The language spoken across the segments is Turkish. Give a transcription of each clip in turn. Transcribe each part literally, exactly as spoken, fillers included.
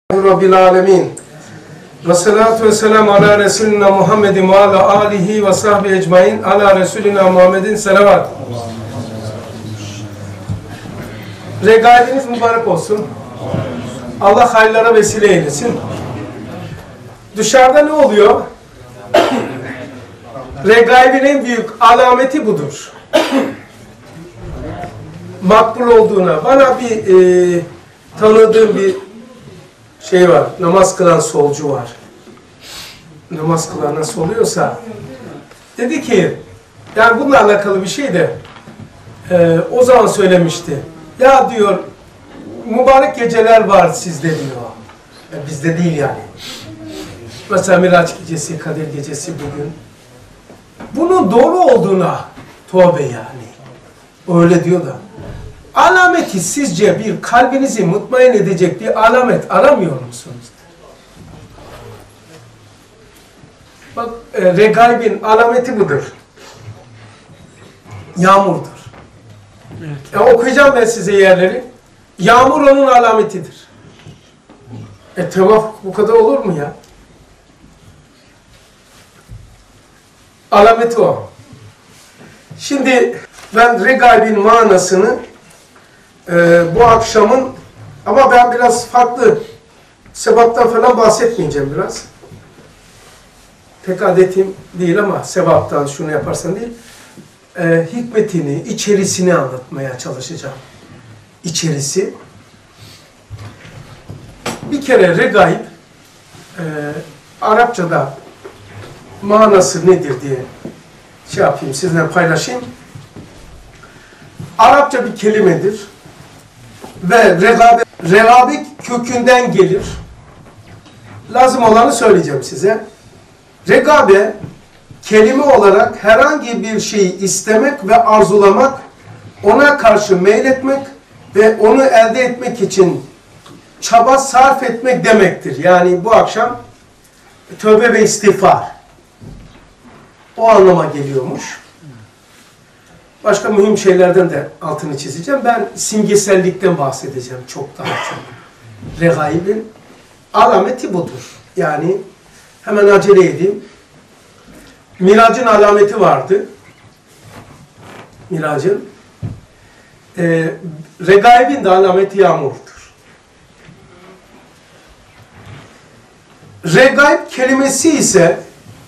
Rabbil alemin. Ve salatu ve selamu ala Resulina Muhammedin ve ala alihi ve sahbihi ecmain ala Resulina Muhammedin selavat. Regaibiniz mübarek olsun. Allah hayırlara vesile eylesin. Dışarıda ne oluyor? Regaibin en büyük alameti budur. Makbul olduğuna. Bana bir e, tanıdığım bir şey var. Namaz kılan solcu var. Namaz kılan nasıl oluyorsa. Dedi ki, yani bununla alakalı bir şey de e, o zaman söylemişti. Ya diyor, mübarek geceler var sizde diyor. Ya bizde değil yani. Mesela Miraç gecesi, Kadir gecesi bugün. Bunun doğru olduğuna tövbe yani. Öyle diyor da. Alameti sizce bir kalbinizi mutmain edecek bir alamet aramıyor musunuz? Bak, e, regaibin alameti budur. Yağmurdur. Evet. Ya, okuyacağım ben size yerleri. Yağmur onun alametidir. E tevaf bu kadar olur mu ya? Alameti o. Şimdi ben regaibin manasını e, bu akşamın, ama ben biraz farklı sebaptan falan bahsetmeyeceğim biraz. Pek adetim değil ama sebaptan şunu yaparsan değil. E, hikmetini, içerisini anlatmaya çalışacağım. İçerisi. Bir kere regaib e, Arapçada manası nedir diye şey yapayım, sizinle paylaşayım. Arapça bir kelimedir ve regabe, regabet kökünden gelir. Lazım olanı söyleyeceğim size. Regabe, kelime olarak herhangi bir şeyi istemek ve arzulamak, ona karşı meyletmek ve onu elde etmek için çaba sarf etmek demektir. Yani bu akşam tövbe ve istiğfar o anlama geliyormuş. Başka mühim şeylerden de altını çizeceğim. Ben simgesellikten bahsedeceğim çok daha çok. Regaibin alameti budur. Yani hemen acele edeyim. Miracın alameti vardı. Miracın. E, regaibin de alameti yağmurdur. Regaib kelimesi ise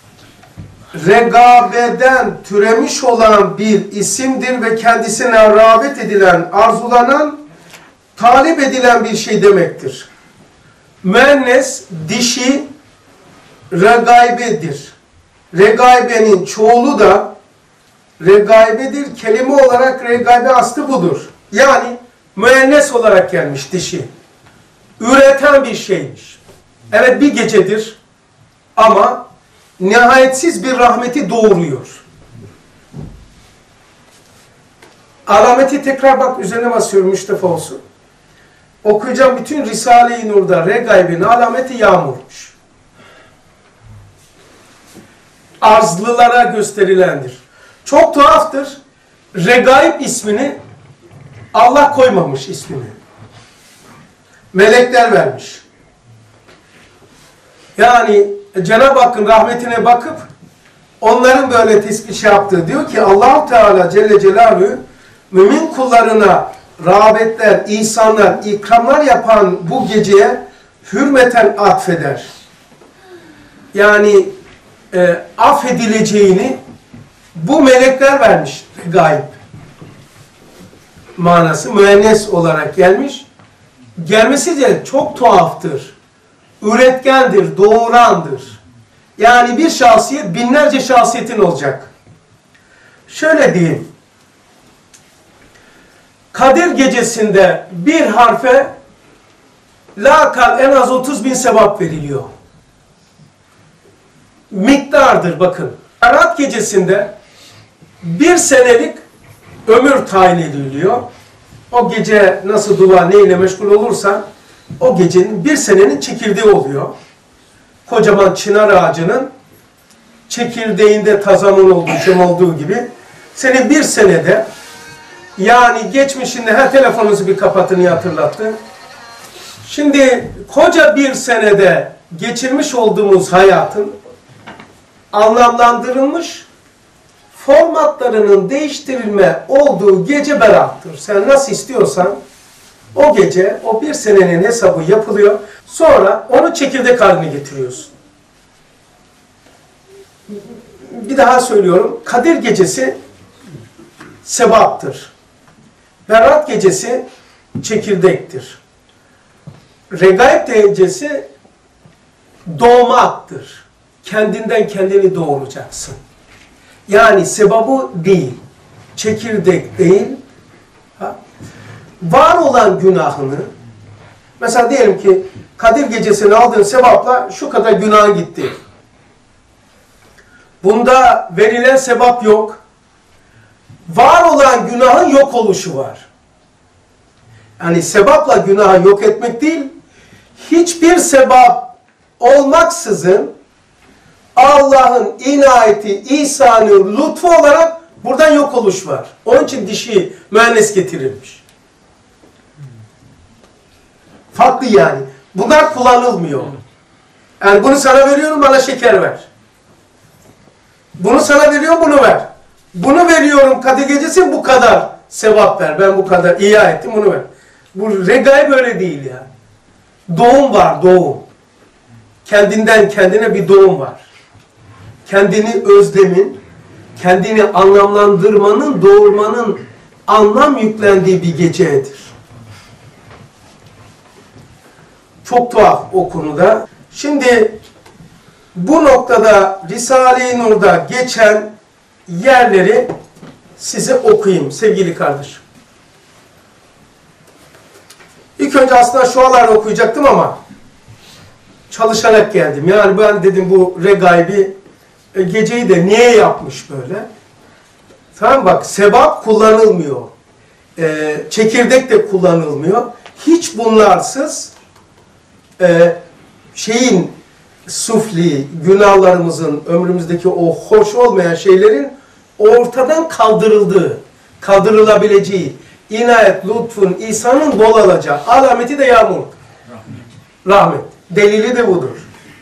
regabeden türemiş olan bir isimdir ve kendisine rağbet edilen, arzulanan, talep edilen bir şey demektir. Müennes, dişi, regaibedir. Regaibenin çoğulu da regaibedir. Kelime olarak regaibe aslı budur. Yani müennes olarak gelmiş dişi. Üreten bir şeymiş. Evet, bir gecedir ama nihayetsiz bir rahmeti doğuruyor. Alameti tekrar bak, üzerine basıyorum, müştefa olsun. Okuyacağım bütün Risale-i Nur'da regaibin alameti yağmurmuş. Arzlılara gösterilendir. Çok tuhaftır. Regaib ismini Allah koymamış ismini. Melekler vermiş. Yani Cenab-ı Hakk'ın rahmetine bakıp onların böyle tespit şey yaptığı, diyor ki Allah-u Teala Celle Celaluhu mümin kullarına rağbetler, ihsanlar, ikramlar yapan bu geceye hürmeten atfeder. Yani e, affedileceğini bu melekler vermiş. Regaib manası müennes olarak gelmiş. Gelmesi de çok tuhaftır. Üretkendir, doğurandır. Yani bir şahsiyet binlerce şahsiyetin olacak. Şöyle diyeyim. Kadir gecesinde bir harfe lakal en az otuz bin sevap veriliyor. Miktardır bakın. Berat gecesinde bir senelik ömür tayin ediliyor. O gece nasıl dua neyle meşgul olursan o gecenin bir senenin çekirdeği oluyor. Kocaman çınar ağacının çekirdeğinde tazamun olduğu, cem olduğu gibi senin bir senede, yani geçmişinde her telefonunuzu bir kapatını hatırlattı. Şimdi koca bir senede geçirmiş olduğumuz hayatın anlamlandırılmış formatlarının değiştirilme olduğu gece berattır. Sen nasıl istiyorsan o gece o bir senenin hesabı yapılıyor. Sonra onu çekirdek haline getiriyorsun. Bir daha söylüyorum. Kadir gecesi sebaptır. Berat gecesi çekirdektir. Regaib gecesi doğmaktır. Kendinden kendini doğuracaksın. Yani sebabı değil, çekirdek değil, ha? Var olan günahını, mesela diyelim ki Kadir gecesini aldığın sevapla şu kadar günah gitti. Bunda verilen sevap yok. Var olan günahın yok oluşu var. Yani sevapla günahı yok etmek değil, hiçbir sebap olmaksızın Allah'ın inayeti, ihsanı, lütfu olarak buradan yok oluş var. Onun için dişi müennes getirilmiş. Farklı yani. Bunlar kullanılmıyor. Yani bunu sana veriyorum, bana şeker ver. Bunu sana veriyorum, bunu ver. Bunu veriyorum Kadir gecesi, bu kadar sevap ver. Ben bu kadar ihya ettim, bunu ver. Bu regaib böyle değil ya. Doğum var, doğum. Kendinden kendine bir doğum var. Kendini özlemin, kendini anlamlandırmanın, doğurmanın anlam yüklendiği bir gecedir. Çok tuhaf o konuda. Şimdi bu noktada Risale-i Nur'da geçen yerleri size okuyayım sevgili kardeşim. İlk önce aslında şualar okuyacaktım ama çalışarak geldim. Yani ben dedim bu regaib'i e, geceyi de niye yapmış böyle? Tamam bak, sebap kullanılmıyor. E, çekirdek de kullanılmıyor. Hiç bunlarsız e, şeyin sufli, günahlarımızın, ömrümüzdeki o hoş olmayan şeylerin ortadan kaldırıldığı, kaldırılabileceği, inayet, lütfun, ihsanın bol alacağı, alameti de yağmur. Rahmet. Rahmet. Delili de budur.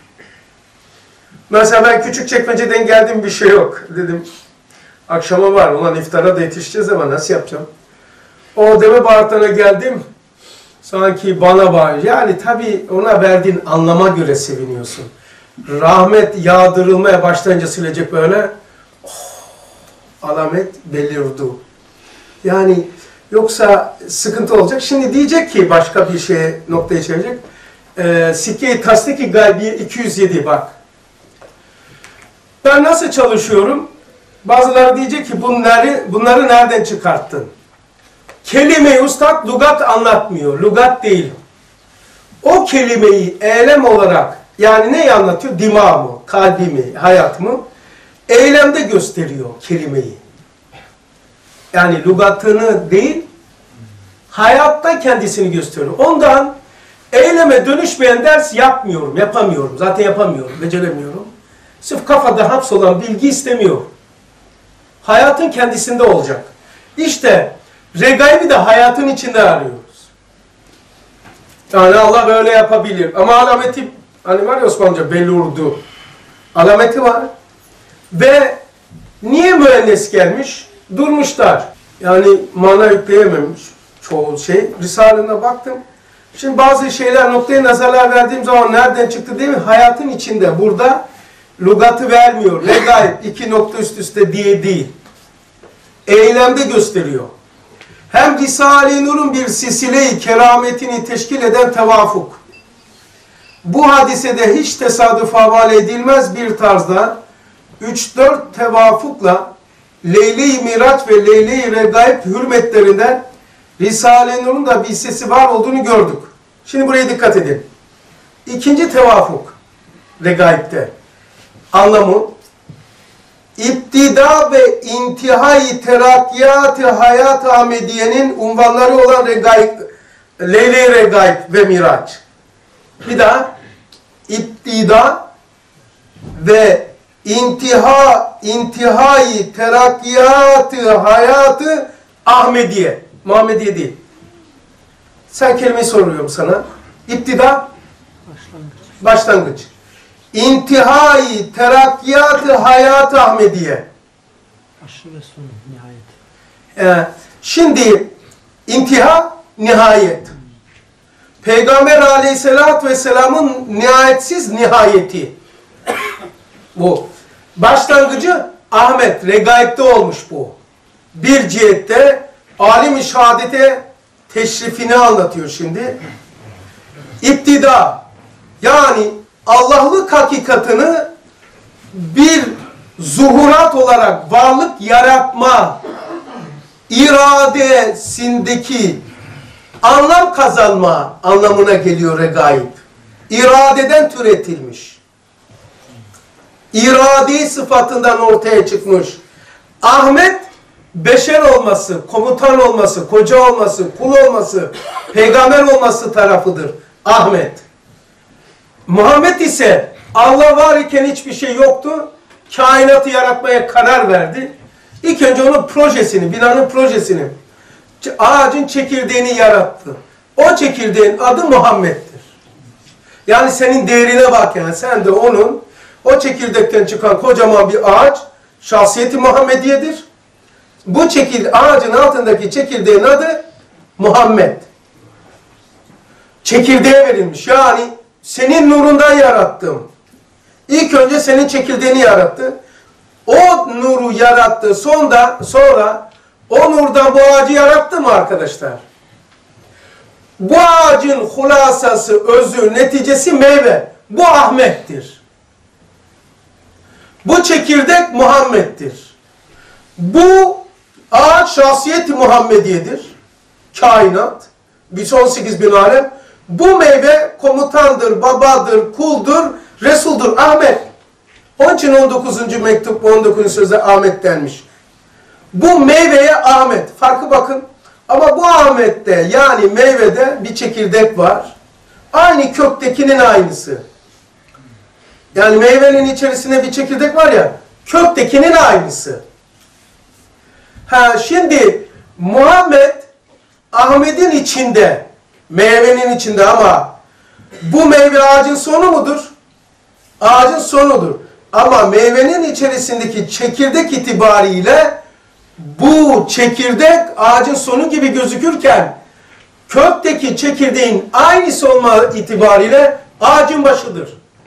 Mesela ben Küçükçekmece'den geldim, bir şey yok. Dedim, akşama var, ulan iftara da yetişeceğiz ama nasıl yapacağım? O deve bağırtana geldim, sanki bana bağır. Yani tabii ona verdiğin anlama göre seviniyorsun. Rahmet yağdırılmaya başlayınca silecek böyle, oh, alamet belirdi. Yani yoksa sıkıntı olacak. Şimdi diyecek ki başka bir şeye noktaya çevirecek. Ee, Sikke-i Tasdik-i Gaybiye iki yüz yedi bak. Ben nasıl çalışıyorum? Bazıları diyecek ki bunları, bunları nereden çıkarttın? Kelime-i ustad lügat anlatmıyor. Lügat değil. O kelimeyi eylem olarak, yani neyi anlatıyor? Dimağımı, kalbimi, hayatımı eylemde gösteriyor kelimeyi. Yani lügatını değil, hayatta kendisini gösteriyor. Ondan eyleme dönüşmeyen ders yapmıyorum, yapamıyorum. Zaten yapamıyorum, beceremiyorum. Sırf kafada hapsolan bilgi istemiyor. Hayatın kendisinde olacak. İşte regaib'i de hayatın içinde arıyoruz. Yani Allah böyle yapabilir. Ama alameti, hani var ya Osmanlıca, belurdu. Alameti var. Ve niye müennes gelmiş? Durmuşlar. Yani mana yükleyememiş çoğu şey. Risale'ne baktım. Şimdi bazı şeyler, noktaya nazarlar verdiğim zaman nereden çıktı değil mi? Hayatın içinde. Burada lügatı vermiyor. Regaib iki nokta üst üste diye değil. Eylemde gösteriyor. Hem Risale-i Nur'un bir silsile-i kerametini teşkil eden tevafuk. Bu hadisede hiç tesadüf havale edilmez bir tarzda üç dört tevafukla Leyle-i Miraç ve Leyle-i Regaib hürmetlerinden Risale-i Nur'un da bir sesi var olduğunu gördük. Şimdi buraya dikkat edin. İkinci tevafuk Regaib'de anlamı İptida ve intihai terakkiyat-ı hayat-ı Ahmediye'nin unvanları olan Regaib, Leyle-i Regaib ve Miraç. Bir daha İptida ve intiha, intihai terakkiyat-ı hayat-ı Ahmediye. Muhammediye değil. Sen kelimeyi soruyorum sana. İptida? Başlangıç. Başlangıç. İntihai terakkiyat-ı hayat Ahmediye. Başı ve sonu, nihayet. Ee, şimdi intiha, nihayet. Peygamber aleyhissalatü vesselamın nihayetsiz nihayeti. Bu. Başlangıcı Ahmet, regaipte olmuş bu. Bir cihette alim-i şehadete teşrifini anlatıyor şimdi. İptida, yani Allah'lık hakikatını bir zuhurat olarak varlık yaratma iradesindeki anlam kazanma anlamına geliyor regaib. İradeden türetilmiş. İradi sıfatından ortaya çıkmış. Ahmet, beşer olması, komutan olması, koca olması, kul olması, peygamber olması tarafıdır. Ahmet. Muhammed ise Allah var iken hiçbir şey yoktu. Kainatı yaratmaya karar verdi. İlk önce onun projesini, binanın projesini, ağacın çekirdeğini yarattı. O çekirdeğin adı Muhammed'dir. Yani senin değerine bak yani. Sen de onun, o çekirdekten çıkan kocaman bir ağaç, şahsiyeti Muhammediye'dir. Bu çekirde, ağacın altındaki çekirdeğin adı Muhammed. Çekirdeğe verilmiş. Yani senin nurundan yarattım. İlk önce senin çekirdeğini yarattı. O nuru yarattı. Sonra, sonra o nurdan bu ağacı yarattı mı arkadaşlar? Bu ağacın hulasası, özü, neticesi meyve. Bu Ahmet'tir. Bu çekirdek Muhammed'dir. Bu ağaç şahsiyeti Muhammediye'dir. Kainat. Bir on sekiz bin alem. Bu meyve komutandır, babadır, kuldur, Resul'dur. Ahmet. Onun için on dokuzuncu mektup, on dokuzuncu sözde Ahmet denmiş. Bu meyveye Ahmet. Farkı bakın. Ama bu Ahmet'te yani meyvede bir çekirdek var. Aynı köktekinin aynısı. Yani meyvenin içerisinde bir çekirdek var ya, köktekinin aynısı. Ha şimdi Muhammed Ahmet'in içinde, meyvenin içinde ama bu meyve ağacın sonu mudur? Ağacın sonudur. Ama meyvenin içerisindeki çekirdek itibariyle bu çekirdek ağacın sonu gibi gözükürken kökteki çekirdeğin aynısı olma itibariyle ağacın başıdır.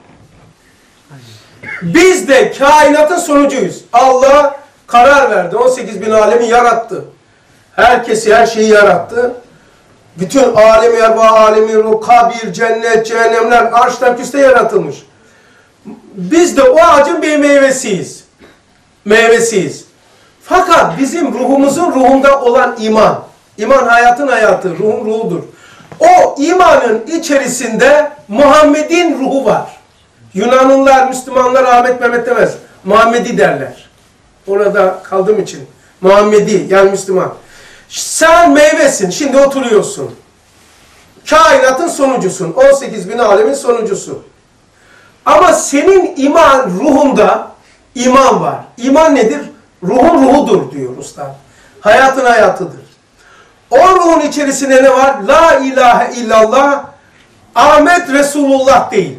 Biz de kainatın sonucuyuz. Allah karar verdi. on sekiz bin alemi yarattı. Herkesi, her şeyi yarattı. Bütün alemi, erva alemi, ruh, kabir, cennet, cehennemler, arştan küste yaratılmış. Biz de o ağacın bir meyvesiyiz. Meyvesiyiz. Fakat bizim ruhumuzun ruhunda olan iman, iman hayatın hayatı, ruhun ruhudur. O imanın içerisinde Muhammed'in ruhu var. Yunanlılar, Müslümanlar Ahmet Mehmet demez. Muhammedi derler. Orada kaldığım için. Muhammedi yani Müslüman. Sen meyvesin. Şimdi oturuyorsun. Kainatın sonucusun. on sekiz bin alemin sonucusu. Ama senin iman ruhunda iman var. İman nedir? Ruhun ruhudur diyor usta. Hayatın hayatıdır. O ruhun içerisinde ne var? La ilahe illallah Ahmet Resulullah değil.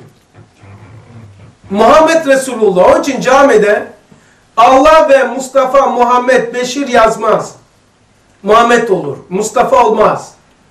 Muhammed Resulullah. Onun için camide Allah ve Mustafa Muhammed Beşir yazmaz. Muhammed olur. Mustafa olmaz.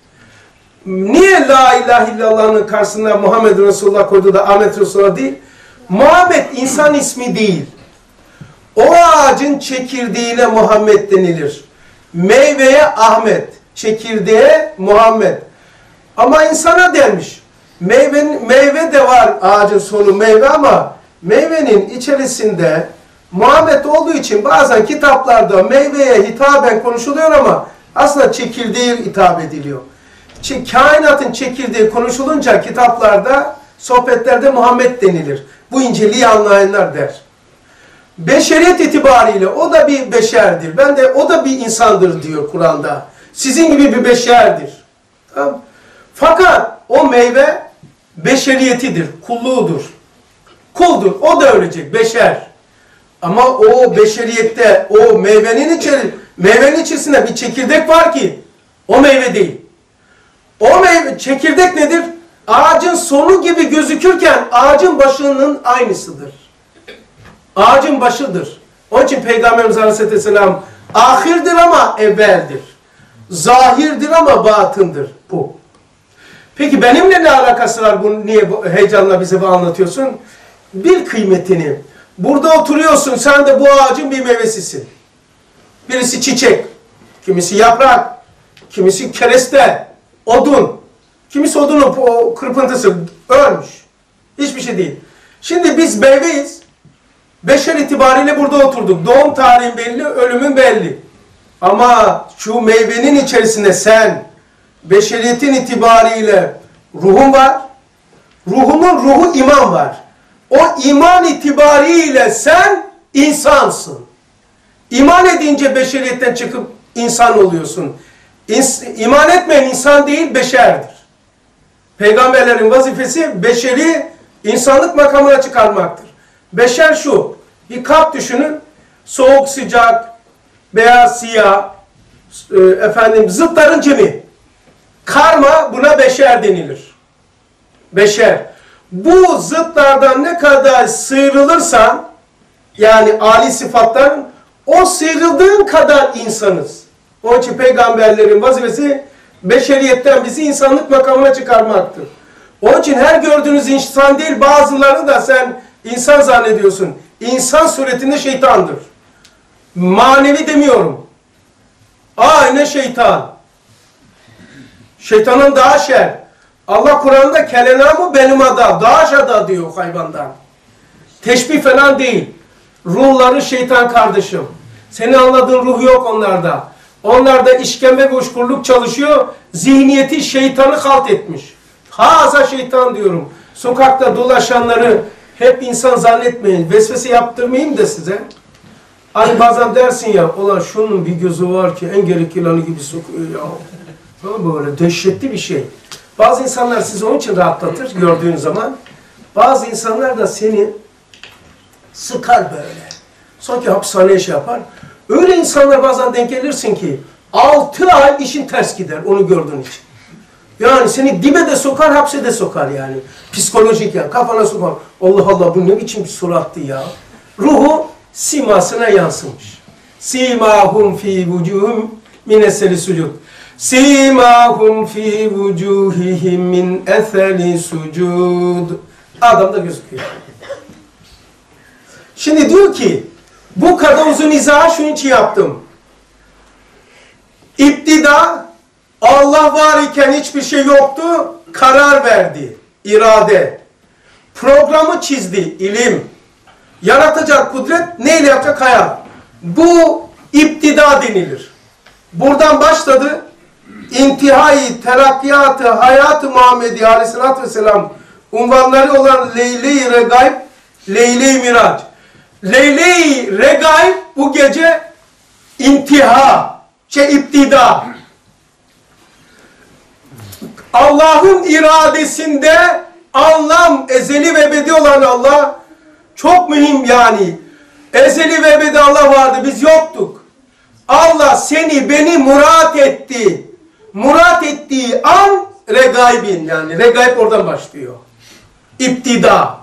Niye la ilahe illallah'ın karşısında Muhammed Resulullah koydu da Ahmet Resulullah değil? Muhammed insan ismi değil. O ağacın çekirdeğine Muhammed denilir. Meyveye Ahmet, çekirdeğe Muhammed. Ama insana denmiş. Meyvenin, meyve de var ağacın sonu meyve ama meyvenin içerisinde Muhammed olduğu için bazen kitaplarda meyveye hitaben konuşuluyor ama aslında çekirdeğe hitap ediliyor. Çünkü kainatın çekirdeği konuşulunca kitaplarda, sohbetlerde Muhammed denilir. Bu inceliği anlayanlar der. Beşeriyet itibariyle o da bir beşerdir. Ben de o da bir insandır diyor Kur'an'da. Sizin gibi bir beşerdir. Tamam. Fakat o meyve beşeriyetidir, kulluğudur. Kuldur, o da ölecek, beşer. Ama o beşeriyette, o meyvenin içeri, meyvenin içerisinde bir çekirdek var ki, o meyve değil. O meyve, çekirdek nedir? Ağacın sonu gibi gözükürken ağacın başının aynısıdır. Ağacın başıdır. Onun için Peygamberimiz Aleyhisselam ahirdir ama evveldir. Zahirdir ama batındır. Bu. Peki benimle ne alakası var? Bunu niye bu heyecanla bize bu anlatıyorsun? Bil kıymetini. Burada oturuyorsun. Sen de bu ağacın bir meyvesisin. Birisi çiçek. Kimisi yaprak. Kimisi kereste. Odun. Kimisi odunun o kırpıntısı. Ölmüş. Hiçbir şey değil. Şimdi biz meyveyiz. Beşer itibariyle burada oturduk. Doğum tarihin belli, ölümün belli. Ama şu meyvenin içerisinde sen, beşeriyetin itibariyle ruhun var. Ruhumun ruhu iman var. O iman itibariyle sen insansın. İman edince beşeriyetten çıkıp insan oluyorsun. İns iman etmeyen insan değil, beşerdir. Peygamberlerin vazifesi beşeri insanlık makamına çıkarmaktır. Beşer şu, bir kap düşünün, soğuk, sıcak, beyaz, siyah, e, efendim zıtların cemi. Karma, buna beşer denilir. Beşer. Bu zıtlardan ne kadar sıyrılırsan, yani âli sıfatların, o sıyrıldığın kadar insanız. Onun için peygamberlerin vazifesi beşeriyetten bizi insanlık makamına çıkarmaktır. Onun için her gördüğünüz insan değil, bazılarını da sen insan zannediyorsun. İnsan suretinde şeytandır. Manevi demiyorum. Aynı şeytan. Şeytanın daha şer. Allah Kur'an'da kelenamı benim ada, daha şada diyor hayvandan. Teşbih falan değil. Ruhları şeytan kardeşim. Senin anladığın ruh yok onlarda. Onlarda işkembe ve uçkurluk çalışıyor. Zihniyeti şeytanı halt etmiş. Haza şeytan diyorum. Sokakta dolaşanları hep insan zannetmeyin. Vesvese yaptırmayayım da size. Hani bazen dersin ya, ulan şunun bir gözü var ki en gerek yılanı gibi sokuyor ya. Böyle dehşetli bir şey. Bazı insanlar sizi onun için rahatlatır gördüğün zaman. Bazı insanlar da seni sıkar böyle. Sanki hapishaneye şey yapar. Öyle insanlar bazen denk gelirsin ki altı ay işin ters gider onu gördüğün için. Yani seni dibe de sokar, hapse de sokar yani. Psikolojik yani, kafana sokar. Allah Allah, bu ne biçim bir surattı ya. Ruhu simasına yansımış. Simahum fi vucuhum min eseri sucud. Simahum fi vucuhihim min eseri sucud. Adam da gözüküyor. Şimdi diyor ki, bu kadar uzun izahı şunun için yaptım. İptida, Allah var iken hiçbir şey yoktu, karar verdi, irade. Programı çizdi, ilim. Yaratacak kudret, neyle yapacak? Hayal. Bu iptida denilir. Buradan başladı, intihai, terakkiyatı, hayat-ı Muhammedi Aleyhisselatü Vesselam unvanları olan Leyle-i Regaib, Leyle-i Miraç. Leyle-i Regaib bu gece intiha, şey iptida. Allah'ın iradesinde anlam ezeli ve ebedi olan Allah çok mühim yani. Ezeli ve ebedi Allah vardı, biz yoktuk. Allah seni, beni murat etti. Murat ettiği an regaibin yani. Regaib oradan başlıyor. İptida.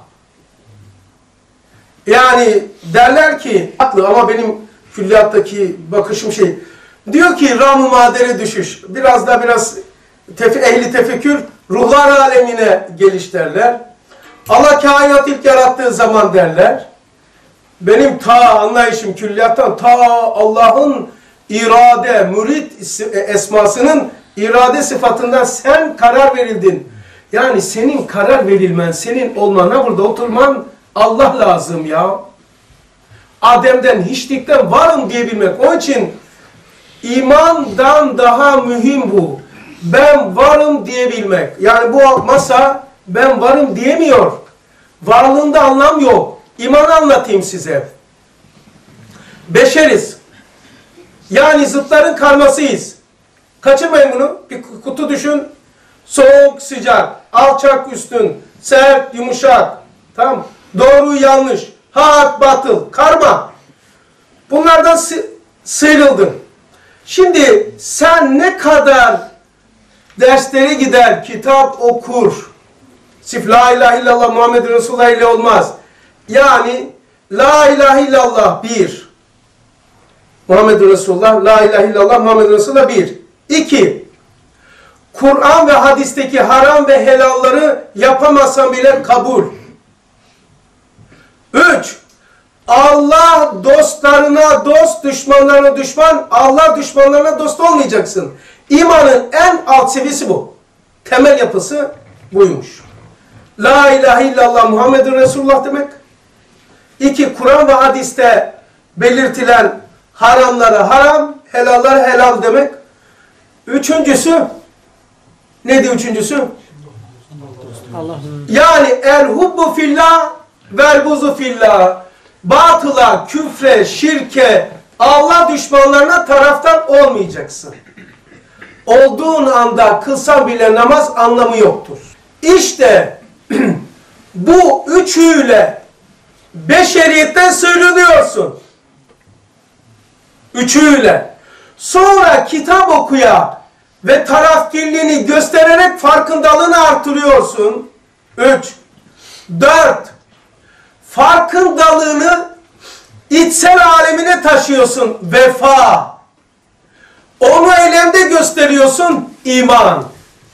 Yani derler ki, haklı ama benim külliyattaki bakışım şey, diyor ki Ram-ı madere düşüş. Biraz da biraz tef ehli tefekkür, ruhlar alemine geliş derler. Allah kainat ilk yarattığı zaman derler. Benim ta anlayışım külliyattan, ta Allah'ın irade, mürid esmasının irade sıfatından sen karar verildin. Yani senin karar verilmen, senin olmana, burada oturman Allah lazım ya. Adem'den, hiçlikten varım diyebilmek. Onun için imandan daha mühim bu. Ben varım diyebilmek. Yani bu masa ben varım diyemiyor. Varlığında anlam yok. İmanı anlatayım size. Beşeriz. Yani zıtların karmasıyız. Kaçırmayın bunu. Bir kutu düşün. Soğuk, sıcak, alçak, üstün, sert, yumuşak. Tamam. Doğru, yanlış, hak, batıl, karma. Bunlardan sı sıyrıldın. Şimdi sen ne kadar derslere gider, kitap okur, Sif la ilahe illallah Muhammed Resulullah ile olmaz. Yani la ilahe illallah bir. Muhammed Resulullah, la ilahe illallah Muhammed Resulullah bir. İki. Kur'an ve hadisteki haram ve helalları yapamazsan bile kabul. Üç. Allah dostlarına dost, düşmanlarına düşman, Allah düşmanlarına dost olmayacaksın. İmanın en alt seviyesi bu. Temel yapısı buymuş. La ilahe illallah Muhammedun Resulullah demek. İki, Kur'an ve hadiste belirtilen haramları haram, helalları helal demek. Üçüncüsü, neydi üçüncüsü? Allah'ın Yani el hubbu fillah vel buzu fillah. Batıla, küfre, şirke, Allah düşmanlarına taraftar olmayacaksın. Olduğun anda kılsan bile namaz anlamı yoktur. İşte bu üçüyle beşeriyetten söyleniyorsun. Üçüyle. Sonra kitap okuya ve tarafkirliğini göstererek farkındalığını artırıyorsun. Üç. Dört. Farkındalığını içsel alemine taşıyorsun. Vefa. Onu eylemde gösteriyorsun. İman.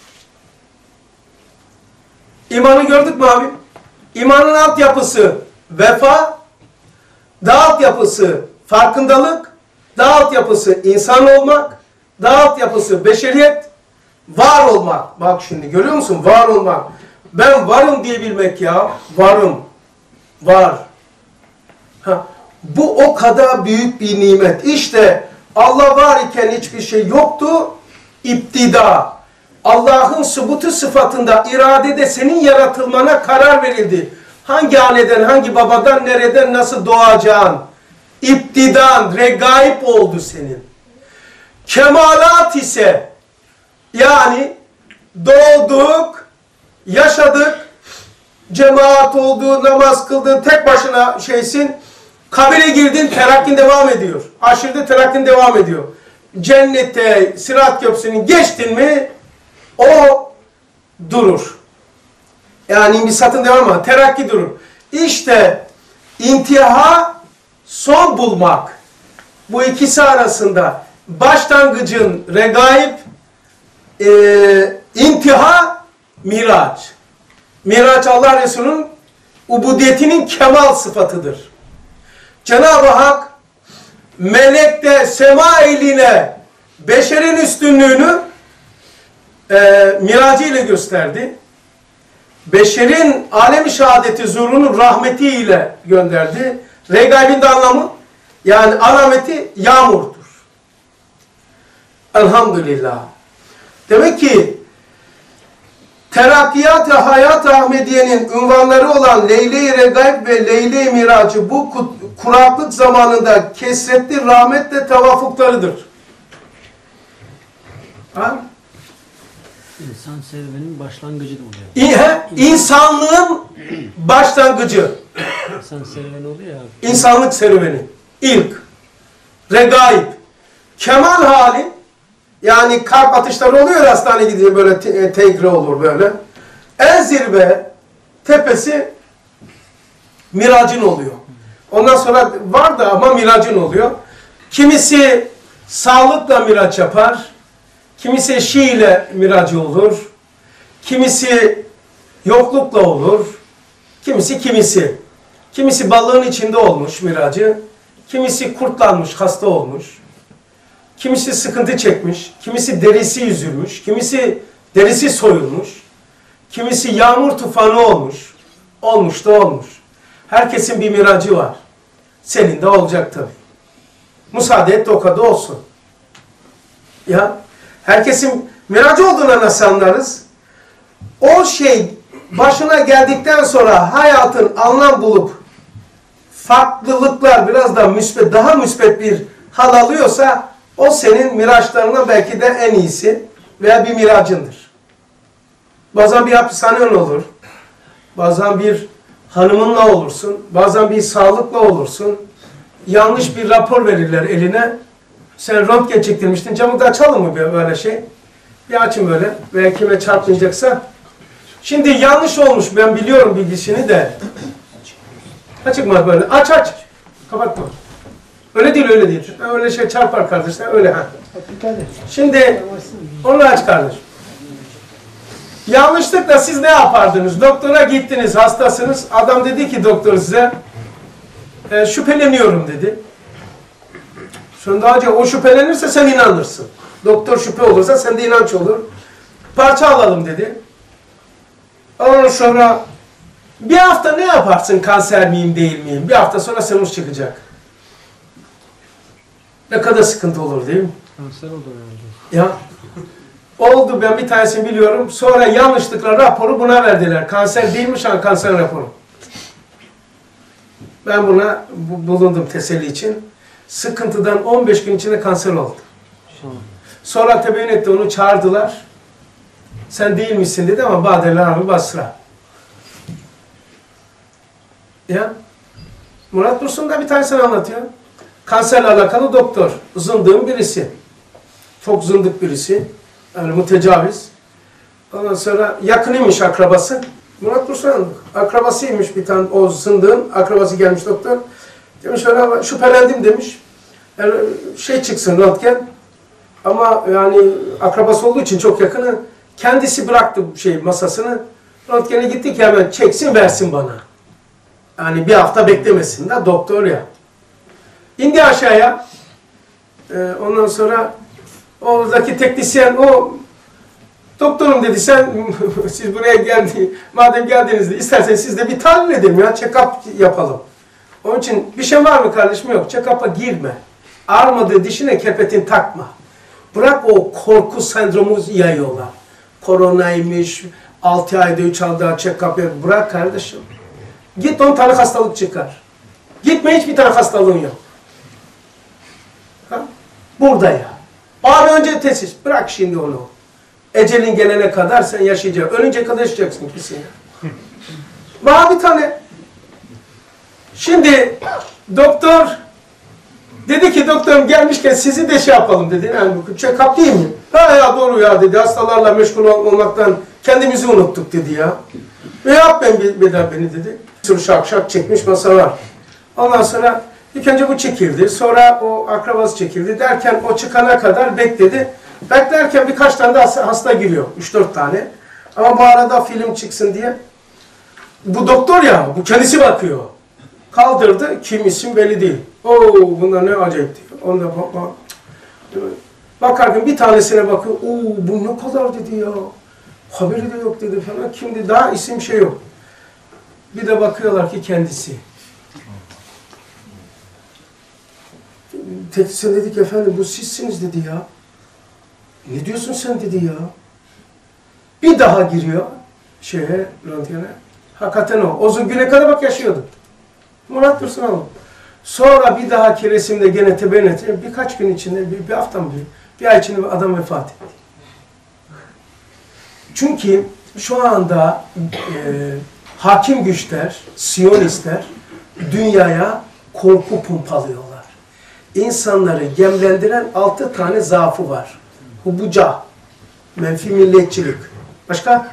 İmanı gördük mü abi? İmanın altyapısı vefa, daha altyapısı farkındalık, daha altyapısı insan olmak, daha altyapısı beşeriyet, var olmak. Bak şimdi görüyor musun? Var olmak. Ben varım diyebilmek ya. Varım. Var. Ha, bu o kadar büyük bir nimet. İşte Allah var iken hiçbir şey yoktu. İptida. Allah'ın subutu sıfatında, iradede senin yaratılmana karar verildi. Hangi anneden, hangi babadan, nereden, nasıl doğacağın. İptidan, regaib oldu senin. Kemalat ise, yani doğduk, yaşadık, cemaat oldu, namaz kıldın, tek başına şeysin, kabire girdin, terakkin devam ediyor. Haşirde terakkin devam ediyor. Cennette, Sırat Köprüsü'nü geçtin mi, o durur. Yani imbisatın devam ama terakki durur. İşte intiha son bulmak. Bu ikisi arasında başlangıcın regaib, e, intiha miraç. Miraç Allah Resulü'nün ubudiyetinin kemal sıfatıdır. Cenab-ı Hak melekte sema eline beşerin üstünlüğünü e, miracı ile gösterdi. Beşerin alem-i şehadeti zuhurunun rahmetiyle gönderdi. Regaibin de anlamı yani alameti yağmurdur. Elhamdülillah. Demek ki Terakkiyat-ı Hayat-ı Ahmediye'nin unvanları olan Leyle-i Regaib ve Leyle-i Miracı bu kuraklık zamanında kesretli rahmetle tevafuklarıdır. Ha? insan serüvenin başlangıcı da oluyor. İnsanlığın başlangıcı. İnsan serüveni oluyor ya. İnsanlık serüveni. İlk. Regaib. Kemal hali, yani kalp atışları oluyor, hastane gidince böyle te tegre olur böyle. En zirve tepesi miracın oluyor. Ondan sonra var da ama miracın oluyor. Kimisi sağlıkla miraç yapar. Kimisi şi ile miracı olur. Kimisi yoklukla olur. Kimisi kimisi. Kimisi balığın içinde olmuş miracı. Kimisi kurtlanmış, hasta olmuş. Kimisi sıkıntı çekmiş. Kimisi derisi yüzülmüş. Kimisi derisi soyulmuş. Kimisi yağmur tufanı olmuş. Olmuş da olmuş. Herkesin bir miracı var. Senin de olacak tabii. Müsaade et de o kadar olsun. Ya herkesin miracı olduğuna nasıl anlarız? O şey başına geldikten sonra hayatın anlam bulup farklılıklar biraz daha müsbet, daha müsbet bir hal alıyorsa o senin miraçlarından belki de en iyisi veya bir miracındır. Bazen bir hapishanen olur. Bazen bir hanımınla olursun. Bazen bir sağlıkla olursun. Yanlış bir rapor verirler eline. Sen röntgen çektirmiştin. Camı da açalım mı böyle şey? Bir açın böyle. Veya kime çarpmayacaksa. Şimdi yanlış olmuş, ben biliyorum bilgisini de. Açık mı böyle? Aç aç. Kapatma. Öyle değil, öyle değil. Öyle şey çarpar kardeşler, öyle ha. Şimdi onu aç kardeş. Yanlışlıkla siz ne yapardınız? Doktora gittiniz, hastasınız. Adam dedi ki doktor size, e, şüpheleniyorum dedi. Sonra daha önce o şüphelenirse sen inanırsın. Doktor şüphe olursa sende inanç olur. Parça alalım dedi. Ondan sonra bir hafta ne yaparsın, kanser miyim değil miyim? Bir hafta sonra sonuç çıkacak. Ne kadar sıkıntı olur değil mi? Kanser oldu herhalde. Ya oldu, ben bir tanesini biliyorum. Sonra yanlışlıkla raporu buna verdiler. Kanser değilmiş ama kanser raporu. Ben buna bu, bulundum teselli için. Sıkıntıdan on beş gün içinde kanser oldu. Sonra tebeyyün etti, onu çağırdılar. Sen değil misin dedi ama Badeler abi Basra. Ya Murat Dursun da bir tanesini anlatıyor. Kanserle alakalı doktor. Zındığın birisi. Çok zındık birisi. Yani mütecaviz. Ondan sonra yakınıymış akrabası. Murat Dursun akrabasıymış bir tane, o zındığın akrabası gelmiş doktor. Demiş öyle, şüphelendim demiş. Yani şey çıksın röntgen. Ama yani akrabası olduğu için çok yakını. Kendisi bıraktı şey masasını. Röntgene gittik, hemen çeksin versin bana. Yani bir hafta beklemesin de doktor ya. İndi aşağıya. Ee, ondan sonra oradaki teknisyen o doktorum dedi, sen siz buraya geldi, madem geldiniz de isterseniz siz de bir tahlil edelim ya, check-up yapalım. Onun için bir şey var mı kardeşim? Yok. Check-up'a girme. Ağrımadığı dişine kerpetin takma. Bırak o korku sendromu yayıyorlar. Koronaymış, altı ayda üç ayda check-up yap. Bırak kardeşim. Git on tane hastalık çıkar. Gitme, hiçbir tane hastalığın yok. Ha? Burada ya. Abi önce tesis. Bırak şimdi onu. Ecelin gelene kadar sen yaşayacaksın. Ölünce kadar yaşayacaksın kesin. Bana bir tane. Şimdi doktor dedi ki, doktorum gelmişken sizi de şey yapalım dedi. Yani bu check-up değil mi? Ha ya doğru ya dedi. Hastalarla meşgul olmaktan kendimizi unuttuk dedi ya. Ve yap ben bir, bir daha beni dedi. Sürü şak şak çekmiş masa var. Ondan sonra ilk önce bu çekildi. Sonra o akrabası çekildi. Derken o çıkana kadar bekledi. Beklerken birkaç tane de hasta giriyor. üç dört tane. Ama bu arada film çıksın diye. Bu doktor ya, bu kendisi bakıyor. Kaldırdı. Kim, isim belli değil. Oo bunlar ne acayip diyor. Onda bak, bak. Bakarken bir tanesine bakıyor. Oo bu ne kadar dedi ya. Haberi de yok dedi falan. Kimdi? Daha isim şey yok. Bir de bakıyorlar ki kendisi. Teknisyen dedik, efendim bu sizsiniz dedi ya. Ne diyorsun sen dedi ya. Bir daha giriyor şeye, röntgene. Hakikaten o. O güne kadar bak yaşıyordu. Murat Dursun oğlum. Sonra bir dahaki resimde gene tebeyyün etti. Birkaç gün içinde, bir, bir hafta mı, bir, bir ay içinde bir adam vefat etti. Çünkü şu anda e, hakim güçler, Siyonistler dünyaya korku pompalıyorlar. İnsanları gemlendiren altı tane zaafı var. Hubuca, menfi milliyetçilik. Başka?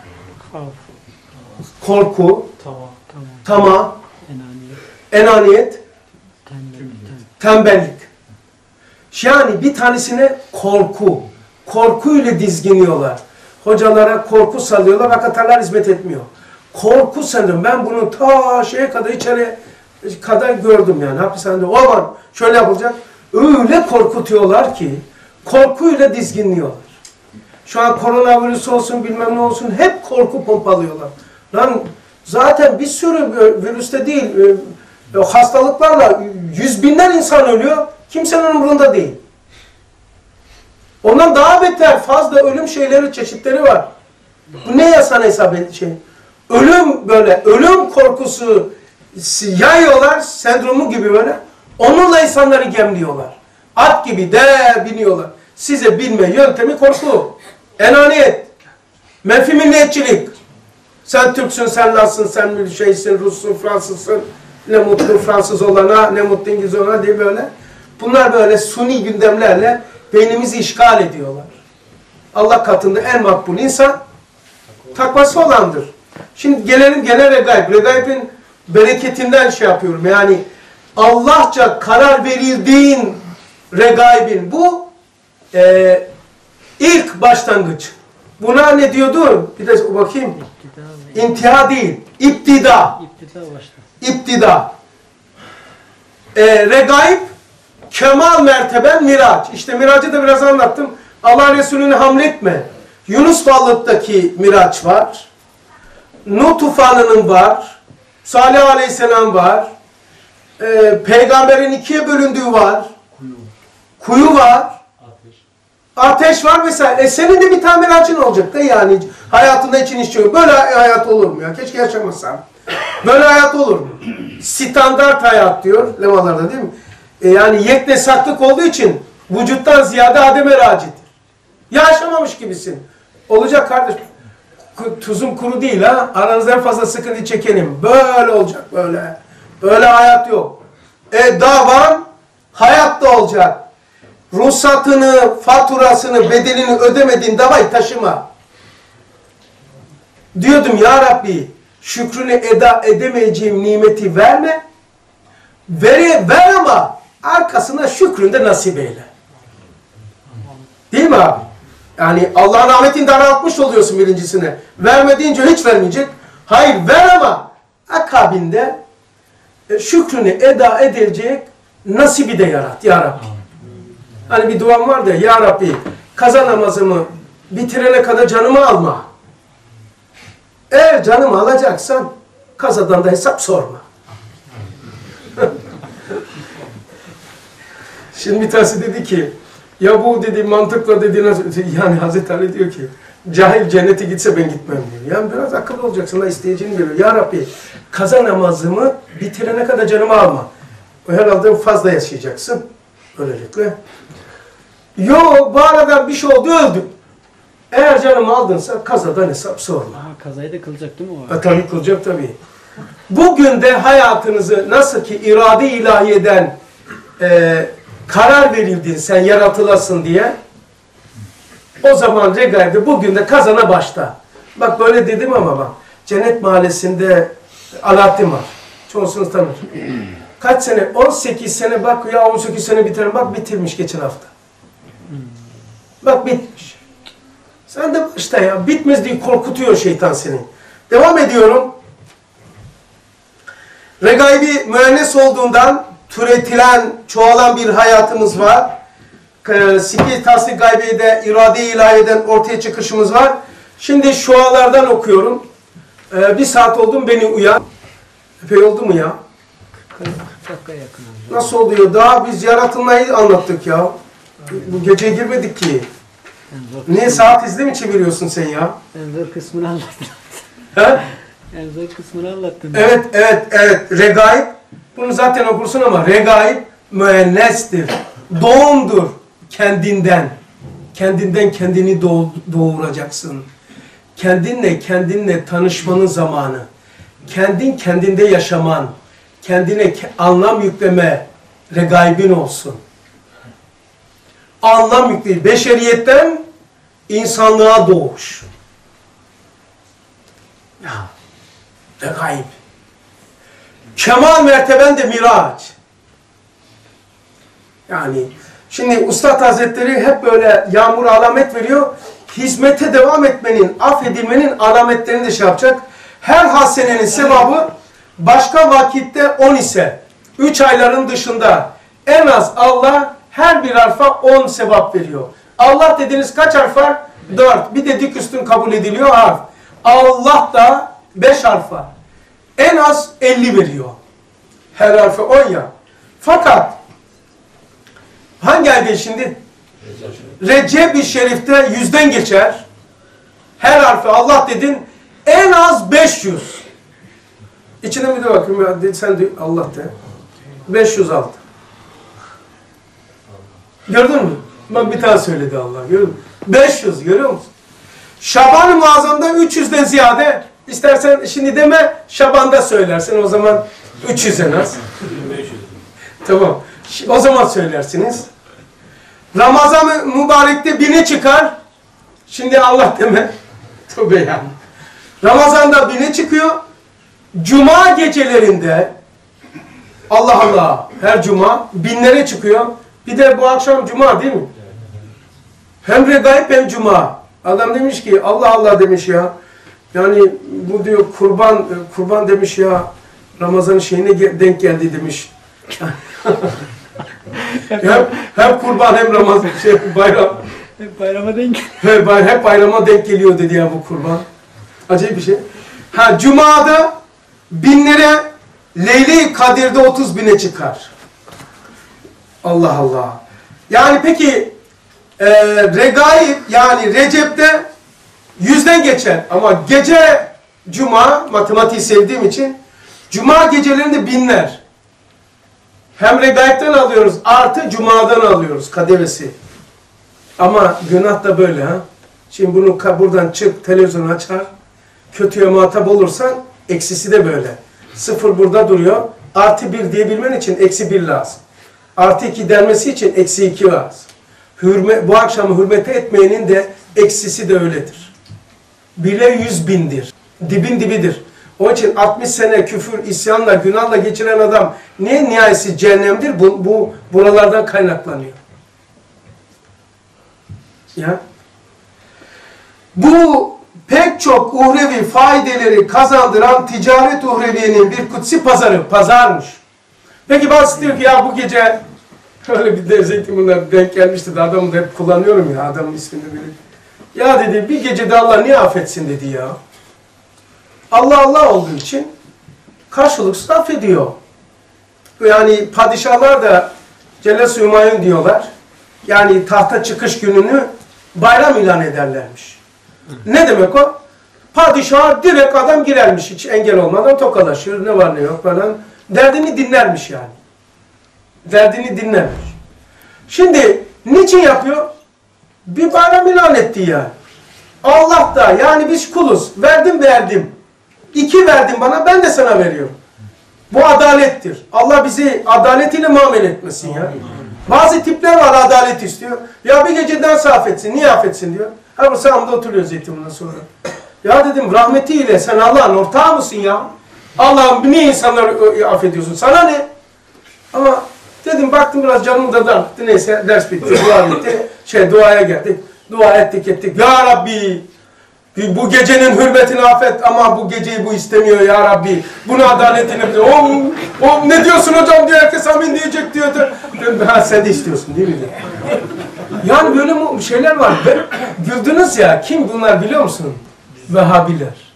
Korku, Tamam. tamah, Enaniyet. enaniyet, Tembellik. tembellik. Yani bir tanesine korku. Korkuyla dizginiyorlar. Hocalara korku salıyorlar, hakikatenler hizmet etmiyor. Korku sanırım. Ben bunu ta şeye kadar, içeri kadar gördüm yani. Hapishanede. O zaman şöyle yapılacak. Öyle korkutuyorlar ki korkuyla dizginliyorlar. Şu an koronavirüs olsun, bilmem ne olsun, hep korku pompalıyorlar. Lan zaten bir sürü virüste değil, hastalıklarla yüz binler insan ölüyor. Kimsenin umurunda değil. Ondan daha beter fazla ölüm şeyleri, çeşitleri var. Bu ne yasan hesap şey? Ölüm böyle, ölüm korkusu yayıyorlar, sendromu gibi böyle. Onunla insanları gemliyorlar. At gibi de biniyorlar. Size binme yöntemi korku. Enaniyet. Menfi milliyetçilik. Sen Türksün, sen Lazsın, sen şeysin, Russun, Fransızsın. Ne mutlu Fransız olana, ne mutlu İngiliz olana diye böyle. Bunlar böyle suni gündemlerle beynimizi işgal ediyorlar. Allah katında en makbul insan takvası olandır. Şimdi gelelim gene regaib. Regaib'in bereketinden şey yapıyorum. Yani Allahça karar verildiğin regaibin bu e, ilk başlangıç. Buna ne diyordu? Bir de bakayım. İptida, İntiha değil. İptida. İptida başta. İptida. E, regaib, kemal merteben miraç. İşte miracı da biraz anlattım. Allah Resulü'nü hamletme. Yunus balıktaki miraç var. Nuh tufanının var. Salih Aleyhisselam var. E, peygamberin ikiye bölündüğü var. Kuyu, Kuyu var. Ateş. Ateş var mesela. E senin de bir tane miracın olacak da yani. Hayatında için iş yok. Böyle hayat olur mu ya? Keşke yaşamasam. Böyle hayat olur mu? Standart hayat diyor lemalarda değil mi? E yani yeknesaklık olduğu için vücuttan ziyade ademe racidir. Yaşamamış gibisin. Olacak kardeş. Tuzum kuru değil ha. Aranızda en fazla sıkıntı çekenim. Böyle olacak böyle. Öyle hayat yok. E davan hayat da olacak. Ruhsatını, faturasını, bedelini ödemediğin davayı taşıma. Diyordum ya Rabbi şükrünü eda edemeyeceğim nimeti verme. Ver, ver ama arkasına şükrünü de nasip eyle. Değil mi abi? Yani Allah'ın rahmetini daraltmış oluyorsun birincisine. Verme deyince hiç vermeyecek. Hayır ver ama akabinde şükrünü eda edilecek nasibi de yarat ya Rabbi. Hani bir duam var da ya Rabbi kaza namazımı bitirene kadar canımı alma. Eğer canımı alacaksan kazadan da hesap sorma. Şimdi bir tanesi dedi ki ya bu dedi mantıkla dedi yani Hazreti Ali diyor ki cahil cennete gitse ben gitmem diyor. Yani biraz akıllı olacaksın da isteyeceğini veriyor. Ya Rabbi kaza namazımı bitirene kadar canımı alma. Herhalde fazla yaşayacaksın. Böylelikle. Yok bu aradan bir şey oldu öldüm. Eğer canımı aldınsa kazadan hesap sorma. Aha, kazayı da kılacak değil mi o? E, tabii kılacak tabii. Bugün de hayatınızı nasıl ki irade ilahiyeden e, karar verildin sen yaratılasın diye o zaman regaibde bugün de kazana başla. Bak böyle dedim ama bak Cennet Mahallesi'nde Alaaddin var. Çoğusunuz tanır. Kaç sene? on sekiz sene bak ya on sekiz sene bitiren bak bitirmiş geçen hafta. Bak bitmiş. Sen de başta ya bitmez diye korkutuyor şeytan seni. Devam ediyorum. Regaibi müennes olduğundan türetilen, çoğalan bir hayatımız var. Sikir tasdik gaybide, irade-i ilahiyeden ortaya çıkışımız var. Şimdi şualardan okuyorum. Ee, bir saat oldu mu beni uyan. Epey oldu mu ya? kırk dakika yakın oldu. Nasıl oluyor? Daha biz yaratılmayı anlattık ya. Bu gece girmedik ki. Niye saat izle mi çeviriyorsun sen ya? En zor kısmını anlattın. He? En zor kısmını anlattın. Evet, evet, evet. Regaib. Bunu zaten okursun ama regaib müennestir. Doğumdur kendinden. Kendinden kendini doğ doğuracaksın. Kendinle kendinle tanışmanın zamanı. Kendin kendinde yaşaman. Kendine anlam yükleme regaibin olsun. Anlam yükleyip beşeriyetten insanlığa doğuş. Ya. Regaib. Kemal merteben de miraç. Yani şimdi Üstad Hazretleri hep böyle yağmur alamet veriyor. Hizmete devam etmenin, affedilmenin alametlerini de şey yapacak. Her hasenenin sevabı başka vakitte on ise üç ayların dışında en az Allah her bir harfa on sevap veriyor. Allah dediğiniz kaç harf var? dört. Bir de dik üstün kabul ediliyor harf. Allah da beş harfa. En az elli veriyor. Her harfe on ya. Fakat hangi ayda şimdi? Recep-i Şerif'te yüzden geçer. Her harfe Allah dedin en az beş yüz. İçine bir de bakayım ya sen de Allah de. beş yüz altı. Gördün mü? Bak bir tane söyledi Allah. Gördün mü? beş yüz görüyor musun? Şaban-ı Muazzam'da üç yüzden ziyade istersen şimdi deme Şaban'da söylersin o zaman üç yüz en az. Tamam. O zaman söylersiniz. Ramazan-ı Mübarek'te bine çıkar. Şimdi Allah deme. Tövbe yani. Ramazan'da bine çıkıyor. Cuma gecelerinde Allah Allah her cuma binlere çıkıyor. Bir de bu akşam cuma değil mi? Hem regaib hem cuma. Adam demiş ki Allah Allah demiş ya. Yani bu diyor kurban kurban demiş ya. Ramazan'ın şeyine denk geldi demiş. hem, hem kurban hem Ramazan şey bayram. Hep bayrama denk. Hep, hep bayrama denk geliyor dedi ya bu kurban. Acayip bir şey. Ha cumada binlere, Leyle-i Kadir'de otuz bine çıkar. Allah Allah. Yani peki e, regaib yani Recep'te yüzden geçer ama gece cuma, matematiği sevdiğim için cuma gecelerinde binler. Hem regaib'den alıyoruz artı cumadan alıyoruz kadevesi. Ama günah da böyle ha. Şimdi bunu buradan çık, televizyonu açar. Kötüye muhatap olursan eksisi de böyle. Sıfır burada duruyor. Artı bir diyebilmen için eksi bir lazım. Artı iki denmesi için eksi iki lazım. Hürme, bu akşamı hürmete etmeyenin de eksisi de öyledir. Bire yüz bindir. Dibin dibidir. Onun için altmış sene küfür, isyanla, günahla geçiren adam niye nihayesi cehennemdir? Bu, bu buralardan kaynaklanıyor. Ya. Bu pek çok uhrevi faydeleri kazandıran ticaret uhreviyenin bir kutsi pazarı, pazarmış. Peki bazısı diyor ki ya bu gece öyle bir de Zeytinburnu'na denk gelmişti de adamı da hep kullanıyorum ya adamın ismini bile. Ya dedi bir gecede Allah niye affetsin dedi ya. Allah Allah olduğu için karşılıksız affediyor. Yani padişahlar da Celle-i Hümayun diyorlar. Yani tahta çıkış gününü bayram ilan ederlermiş. Ne demek o? Padişah direkt adam girermiş hiç engel olmadan tokalaşır ne var ne yok falan. Derdini dinlermiş yani. Derdini dinlermiş. Şimdi niçin yapıyor? Bir bayram ilan etti yani. Allah da yani biz kuluz. Verdim verdim. İki verdin bana ben de sana veriyorum. Bu adalettir. Allah bizi adaletiyle muamele etmesin ya. Bazı tipler var adalet istiyor. Ya bir geceden affetsin. Niye affetsin diyor. Ha bu sağımda oturuyor Zeytinburnu'ndan sonra. Ya dedim rahmetiyle sen Allah'ın ortağı mısın ya? Allah'ım niye insanları affediyorsun? Sana ne? Ama dedim baktım biraz canım da darlıktı. Neyse ders bitti. Dua bitti. Şey duaya geldik. Dua ettik ettik. Ya Rabbi bu gecenin hürmetini affet ama bu geceyi bu istemiyor ya Rabbi. Bunu adaletini bilir. O, o ne diyorsun hocam diyor. Herkes amin diyecek diyordu. Ha sen de istiyorsun değil mi? Yani böyle şeyler var. Ben, güldünüz ya. Kim bunlar biliyor musun? Vehhabiler.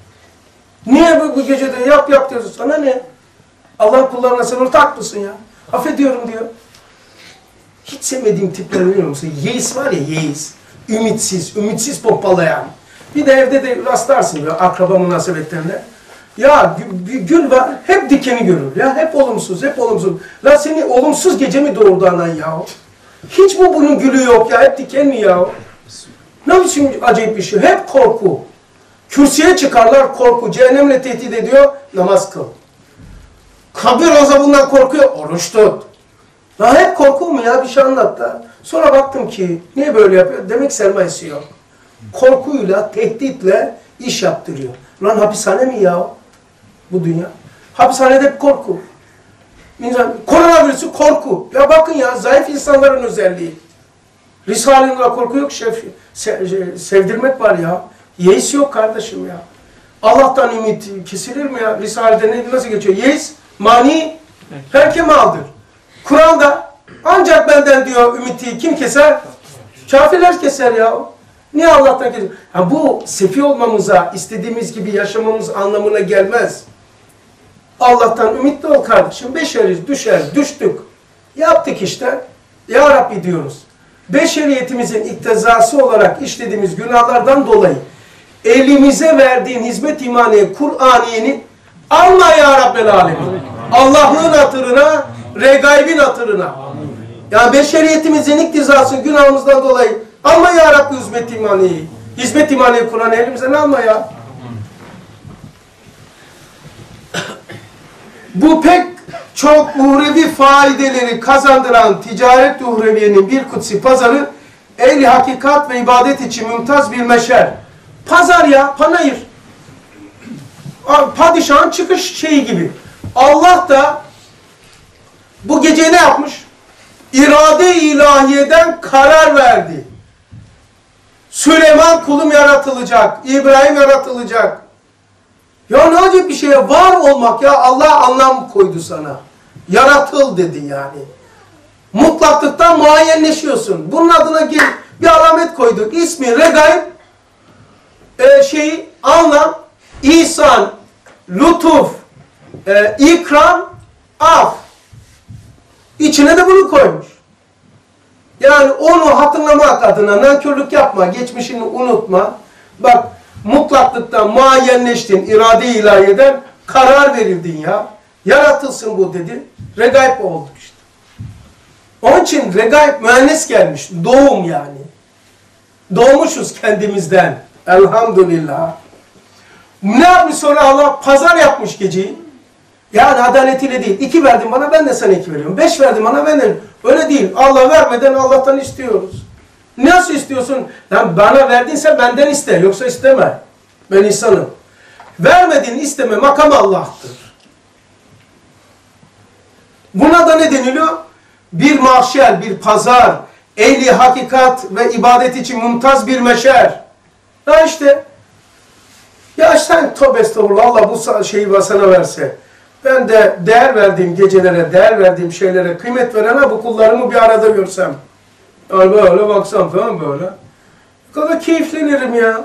Niye bu, bu gecede yap yap diyorsun? Sana ne? Allah'ın kullarına sen ortak mısın ya? Affediyorum diyor. Hiç sevmediğim tipler biliyor musun? Yeis var ya yeis. Ümitsiz, ümitsiz pompalayan. Bir de evde de rastlarsın böyle akraba münasebetlerinde. Ya bir gül var, hep dikeni görür ya. Hep olumsuz, hep olumsuz. La seni olumsuz gece mi doğurdu anan ya? Hiç mi bunun gülü yok ya? Hep diken mi ya? Ne biçim acayip bir şey? Hep korku. Kürsüye çıkarlar korku. Cehennemle tehdit ediyor, namaz kıl. Kabir azabından korkuyor, oruç tut. Ya hep korku mu ya? Bir şey anlat da. Sonra baktım ki, niye böyle yapıyor? Demek sermayesi yok. Korkuyla, tehditle iş yaptırıyor. Lan hapishane mi ya bu dünya? Hapishanede hep korku. İnsan, koronavirüsü korku. Ya bakın ya, zayıf insanların özelliği. Risale'nin korku yok, şef, se, sevdirmek var ya. Yeis yok kardeşim ya. Allah'tan ümit kesilir mi ya? Risale'de ne, nasıl geçiyor? Yeis, mani, her kemaldir. Kur'an'da ancak benden diyor ümiti kim keser? Kafirler keser ya. Niye Allah'tan keser? Ha, bu sefi olmamıza, istediğimiz gibi yaşamamız anlamına gelmez. Allah'tan ümitli ol kardeşim. Beşeriz, düşer, düştük. Yaptık işte. Ya Rabbi diyoruz. Beşeriyetimizin iktizası olarak işlediğimiz günahlardan dolayı elimize verdiğin hizmet imaniye, Kur'aniye'ni alma ya Rabbel Alemin. Allah'ın hatırına, regaibin hatırına. Yani beşeriyetimizin iktizası günahımızdan dolayı alma ya Rabbi hizmet imaniyeyi. Hizmet imaniye Kur'an'ı elimizden alma ya. Bu pek çok uhrevi faideleri kazandıran ticaret uhreviyenin bir kutsi pazarı ehli hakikat ve ibadet için mümtaz bir meşer. Pazar ya, panayır. Padişahın çıkış şeyi gibi. Allah da bu gece ne yapmış? İrade-i ilahiyeden karar verdi. Süleyman kulum yaratılacak. İbrahim yaratılacak. Ya ne acayip bir şeye var olmak ya. Allah anlam koydu sana. Yaratıl dedi yani. Mutlaklıktan muayyenleşiyorsun. Bunun adına bir alamet koyduk. İsmi Regaib, e, şeyi anlam, ihsan, lütuf, e, ikram, af. İçine de bunu koymuş. Yani onu hatırlamak adına nankörlük yapma, geçmişini unutma. Bak mutlaklıktan muayyenleştin, irade-i ilahiyeden karar verildin ya. Yaratılsın bu dedi. Regaib olduk işte. Onun için regaib müennes gelmiş. Doğum yani. Doğmuşuz kendimizden. Elhamdülillah. Ne yapmış sonra Allah? Pazar yapmış geceyi. Yani adaletiyle değil. İki verdin bana, ben de sana iki veriyorum. Beş verdin bana, ben de. Öyle değil. Allah vermeden Allah'tan istiyoruz. Nasıl istiyorsun? Lan bana verdinse benden iste. Yoksa isteme. Ben insanım. Vermediğini isteme. Makam Allah'tır. Buna da ne deniliyor? Bir mahşer, bir pazar, ehli hakikat ve ibadet için mumtaz bir meşer. Ha işte. Ya sen tövbe estağfurullah, Allah bu şeyi sana verse. Ben de değer verdiğim gecelere, değer verdiğim şeylere kıymet verene bu kullarımı bir arada görsem. Yani böyle baksam falan böyle. Bu kadar keyiflenirim ya.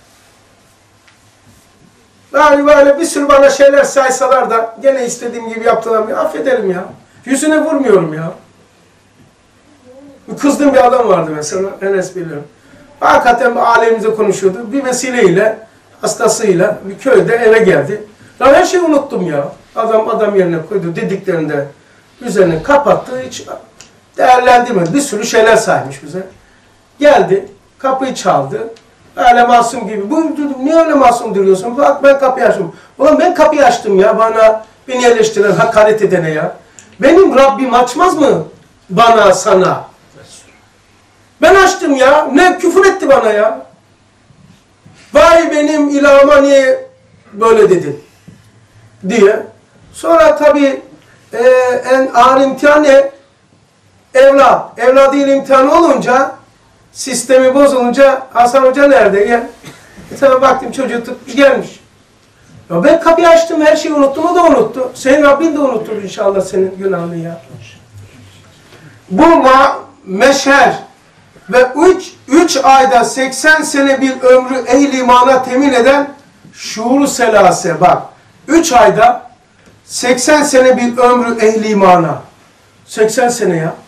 Yani böyle bir sürü bana şeyler saysalar da gene istediğim gibi yaptılar ya, affederim ya. Yüzüne vurmuyorum ya. Kızdığım bir adam vardı mesela, Enes biliyorum. Hakikaten alemimize konuşuyordu. Bir vesileyle, hastasıyla bir köyde eve geldi. Ya her şeyi unuttum ya. Adam adam yerine koydu, dediklerinde üzerine kapattı, hiç değerlendirmedi. Bir sürü şeyler saymış bize. Geldi, kapıyı çaldı. Öyle masum gibi. Bu niye öyle masum duruyorsun? Bak ben kapıyı açtım. Ulan ben kapıyı açtım ya, bana beni eleştiren, hakaret edene ya. Benim Rabbim açmaz mı bana, sana? Ben açtım ya. Ne küfür etti bana ya. Vay benim ilahıma niye böyle dedin? Diye. Sonra tabii e, en ağır imtihan ne? Evlat. Evladıyla imtihan olunca, sistemi bozulunca Hasan Hoca nerede? Gel. Bir tane baktım çocuğu tutmuş gelmiş. Ya ben kapıyı açtım, her şeyi unuttum, o da unuttu. Senin Rabbin de unutur inşallah senin günahını ya. Bu ma meşer ve üç, üç ayda seksen sene bir ömrü ehl-i imana temin eden şuur-u selase. Bak, üç ayda seksen sene bir ömrü ehl-i imana. seksen sene ya.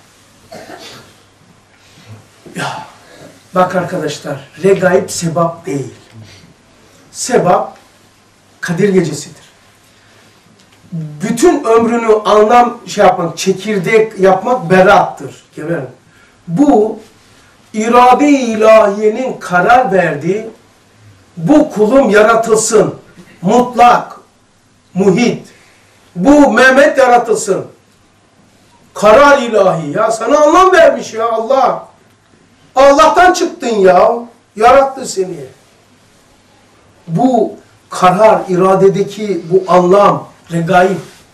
Ya. Bak arkadaşlar, regaib sebap değil. Sebap Kadir Gecesi'dir. Bütün ömrünü anlam şey yapmak, çekirdek yapmak berattır. Bu irade-i ilahiyenin karar verdiği, bu kulum yaratılsın, mutlak, muhit, bu Mehmet yaratılsın. Karar ilahi ya, sana anlam vermiş ya Allah. Allah'tan çıktın ya, yarattı seni. Bu karar, iradedeki bu anlam, regaib.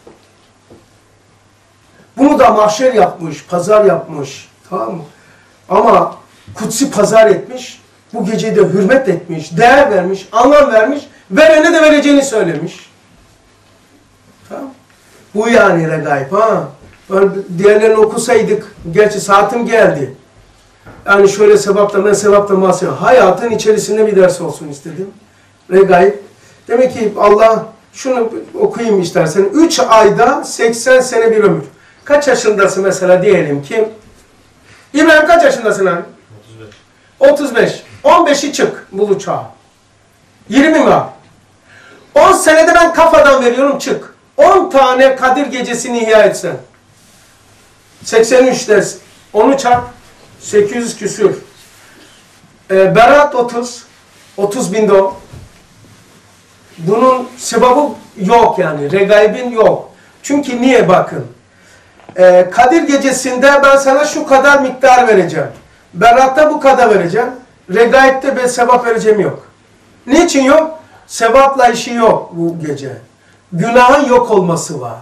Bunu da mahşer yapmış, pazar yapmış. Tamam mı? Ama kutsi pazar etmiş, bu geceyi de hürmet etmiş, değer vermiş, anlam vermiş, verene de vereceğini söylemiş. Tamam. Bu yani regaib. Ha. Diğerlerini okusaydık, gerçi saatim geldi. Yani şöyle sevaptan, ben sevaptan bahsediyorum. Hayatın içerisinde bir ders olsun istedim. Regaib. Demek ki Allah, şunu okuyayım istersen. Üç ayda seksen sene bir ömür. Kaç yaşındasın mesela diyelim ki? İbrahim kaç yaşındasın abi? otuz beş. otuz beş. on beşi çık bulu çağı. yirmi mi abi? on senede ben kafadan veriyorum çık. on tane Kadir Gecesi'ni ihya etsen. seksen üç dersin. Onu çarp. sekiz yüz küsür. Ee, Berat otuz. otuz binde o. Bunun sebabı yok yani. Regaibin yok. Çünkü niye bakın. Ee, Kadir Gecesi'nde ben sana şu kadar miktar vereceğim. Berat'ta bu kadar vereceğim. Regaib'de ben sebap vereceğim yok. Niçin yok? sevapla işi yok bu gece. Günahın yok olması var.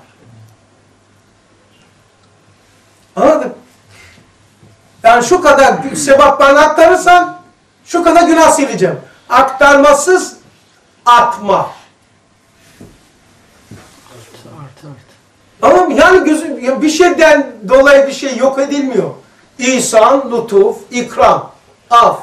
Anladın? Yani şu kadar sevap bana aktarırsan şu kadar günah sileceğim. Aktarmasız atma. Artı artı. Ama yani gözü, bir şeyden dolayı bir şey yok edilmiyor. İhsan, lütuf, ikram, af.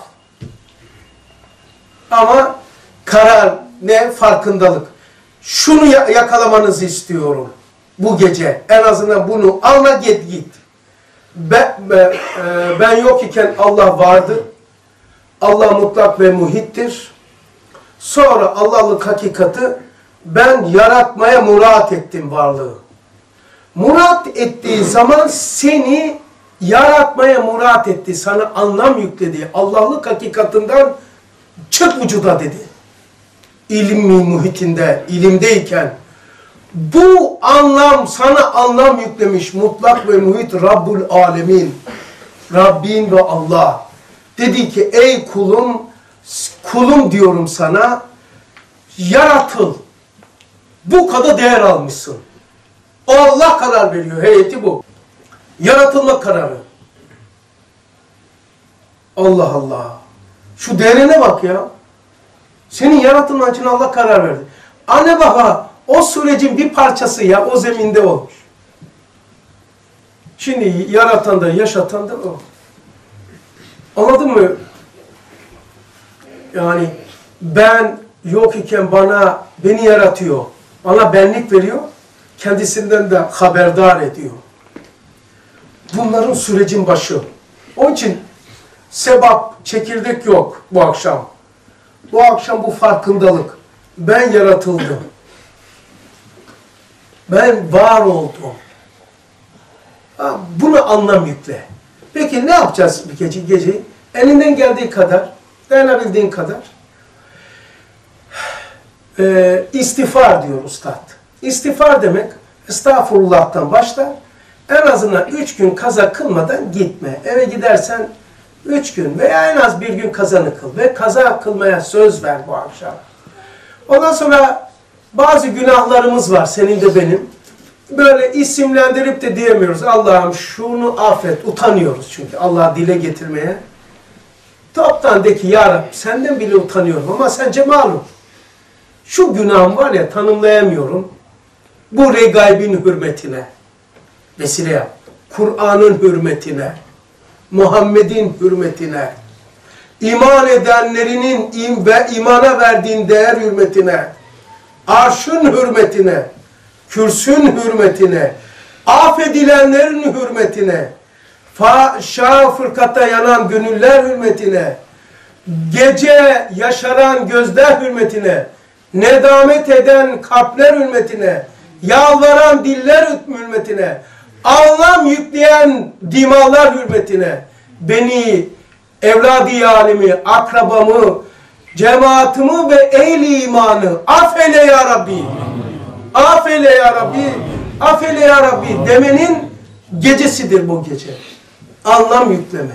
Ama karar ne? Farkındalık. Şunu yakalamanızı istiyorum bu gece. En azından bunu anla, git git. Ben, ben, ben yok iken Allah vardı. Allah mutlak ve muhittir. Sonra Allah'lık hakikati, ben yaratmaya murat ettim varlığı. Murat ettiği zaman seni yaratmaya murat etti. Sana anlam yükledi. Allah'lık hakikatinden çık vücuda dedi. İlmi muhitinde, ilimdeyken bu anlam, sana anlam yüklemiş mutlak ve muhit Rabbul Alemin. Rabbin ve Allah. Dedi ki ey kulum, kulum diyorum sana, yaratıl. Bu kadar değer almışsın. Allah karar veriyor. Heyeti bu. Yaratılma kararı. Allah Allah. Şu değerine bak ya. Senin yaratılman için Allah karar verdi. Anne baba o sürecin bir parçası ya, o zeminde olmuş. Şimdi yaratan da yaşatan da o. Anladın mı? Yani ben yok iken bana, beni yaratıyor. Bana benlik veriyor. Kendisinden de haberdar ediyor. Bunların sürecin başı. Onun için sebap, çekirdek yok bu akşam. Bu akşam bu farkındalık. Ben yaratıldım. Ben var oldum. Buna anlam yükle. Peki ne yapacağız bir gece? gece? Elinden geldiği kadar, dayanabildiğin kadar e, istiğfar diyor Ustad. İstiğfar demek, estağfurullah'tan başlar. En azından üç gün kaza kılmadan gitme. Eve gidersen üç gün veya en az bir gün kazanı kıl. Ve kaza kılmaya söz ver bu akşam. Ondan sonra bazı günahlarımız var, senin de benim. Böyle isimlendirip de diyemiyoruz. Allah'ım şunu affet. Utanıyoruz çünkü Allah'ı dile getirmeye. Toptan de ki ya Rabbi senden bile utanıyorum ama sence malum. Şu günahım var ya, tanımlayamıyorum. Bu regaibin hürmetine vesile yap. Kur'an'ın hürmetine, Muhammed'in hürmetine, iman edenlerinin im ve imana verdiğin değer hürmetine, arşın hürmetine, kürsün hürmetine, affedilenlerin hürmetine, şah fırkata yanan gönüller hürmetine, gece yaşaran gözler hürmetine, nedamet eden kalpler hürmetine, yalvaran diller hürmetine, anlam yükleyen dimalar hürmetine, beni, evladi alemi, akrabamı, cemaatimi ve ehli imanı affeyle ya Rabbi. Affeyle ya Rabbi. Affeyle ya Rabbi demenin gecesidir bu gece. Anlam yükleme.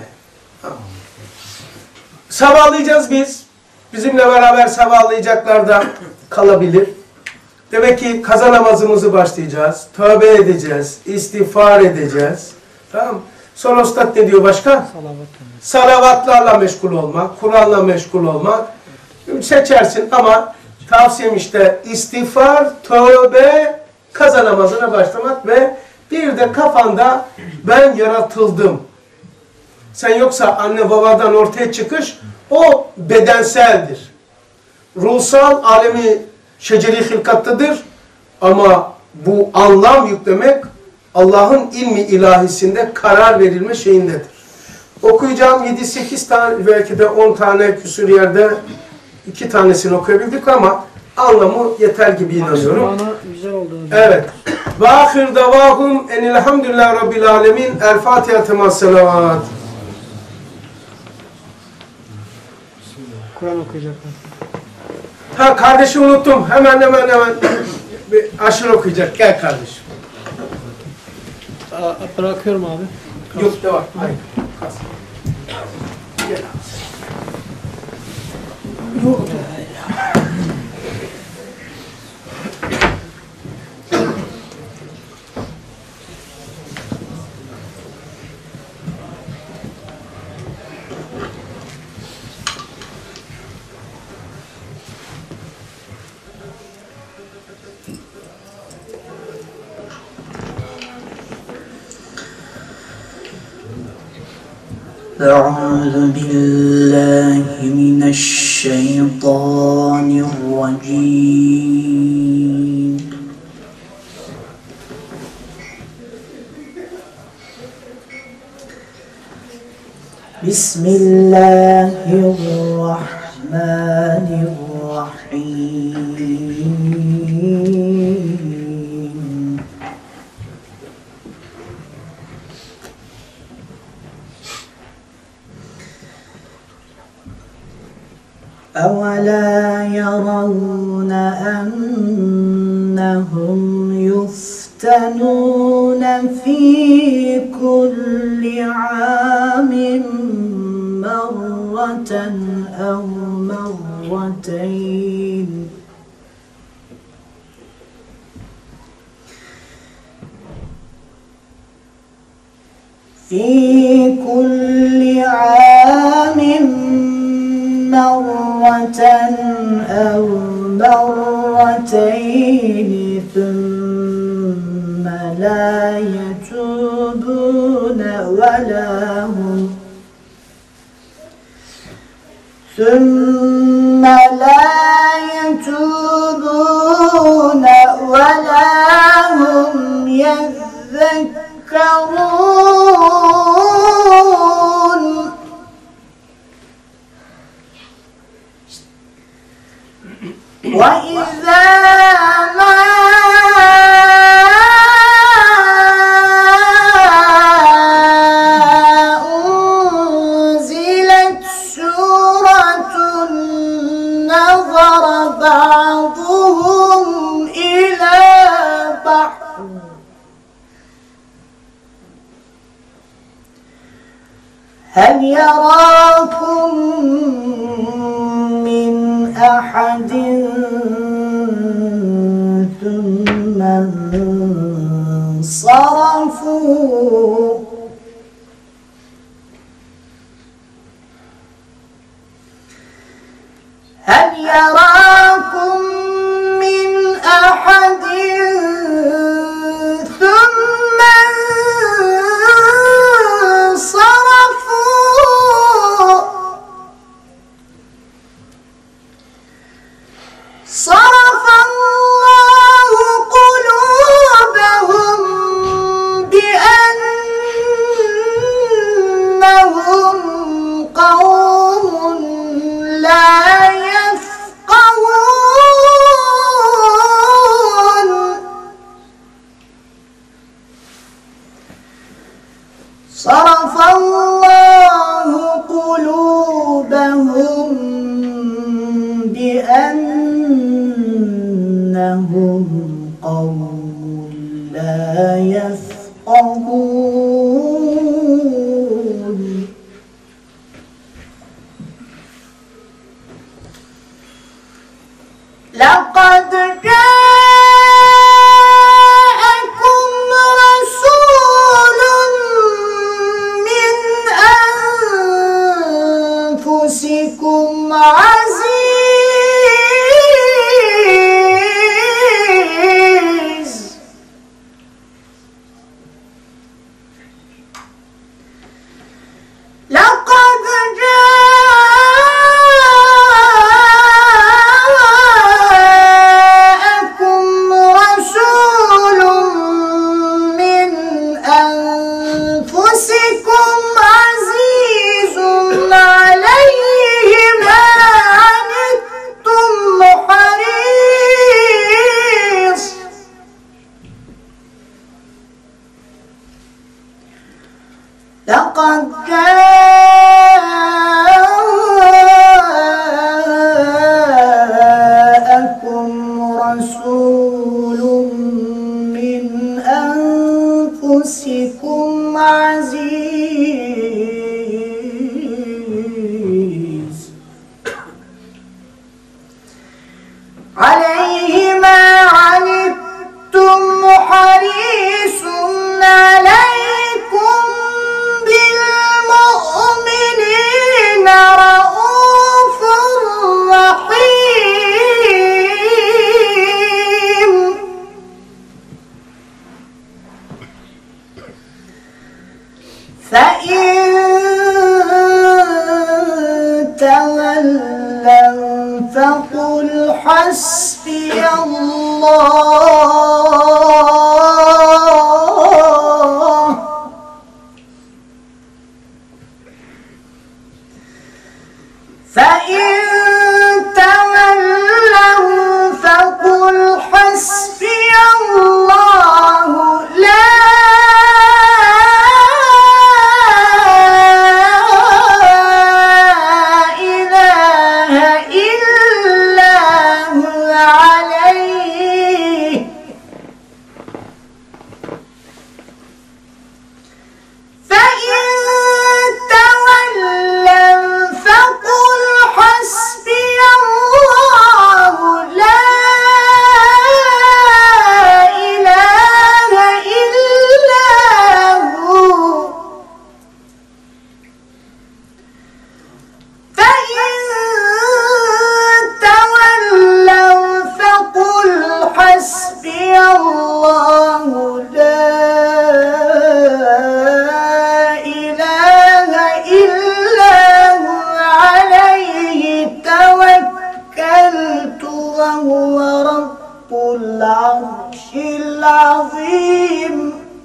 Sabahlayacağız biz. Bizimle beraber sabahlayacaklar da kalabilir. Demek ki kaza namazımızı başlayacağız. Tövbe edeceğiz. İstiğfar edeceğiz. Tamam. Sonra Ustad ne diyor başka? Salavat. Salavatlarla meşgul olmak, Kur'an'la meşgul olmak. Seçersin ama tavsiyem işte istiğfar, tövbe, kaza namazına başlamak ve bir de kafanda ben yaratıldım. Sen yoksa anne babadan ortaya çıkış o bedenseldir. Ruhsal alemi şeceri hilkattadır ama bu anlam yüklemek Allah'ın ilmi ilahisinde karar verilme şeyindedir. Okuyacağım yedi sekiz tane belki de on tane küsur yerde iki tanesini okuyabildik ama anlamı yeter gibi inanıyorum. Bana güzel olduğunu Evet. Ve ahir davahum enilhamdülillahi rabbil alemin. El Fatiha tema selavat. Kur'an okuyacaklar. Ha kardeşi unuttum. Hemen hemen hemen bir aşırı okuyacak. Gel kardeşim. Aa, bırakıyorum abi. Yok devam. Hayır. Kas. Gel. Yok. أعوذ بالله من الشيطان الرجيم. بسم الله الرحمن الرحيم. أولا يرون أنهم يفتنون في كل عام مرة أو مرتين في كل عام مرة أو مرتين ثم لا يتوبون ولا هم ثم لا يتوبون ولا هم يذكرون. وإذا ما أنزلت سورة نظر بعضهم إلى بعض هل يراكم من أحد ثم انصرفوا هل يراكم من أحد ثم انصرفوا صرف الله قلوبهم بأنهم قوم لا يفقهون. صرف الله قلوبهم بأنهم قوم لا يفقهون. لقد جاءكم رسول من أنفسكم عزيز لقد جاءكم رسول من أنفسكم عزيز عليه ما عنتم حريص لقد جاءكم رسول من أنفسكم عزيز عليه ما عنتم حريص عليكم بالمؤمنين رؤوف رحيم. فإن فقل حسبي الله فإن تولوا فقل حسبي الله لا إله إلا هو عليه فإن تولوا فقل حسبي الله لا إله إلا هو فإن تولوا فقل حسبي الله لا إله إلا هو عليه توكلت وهو رب العرش العظيم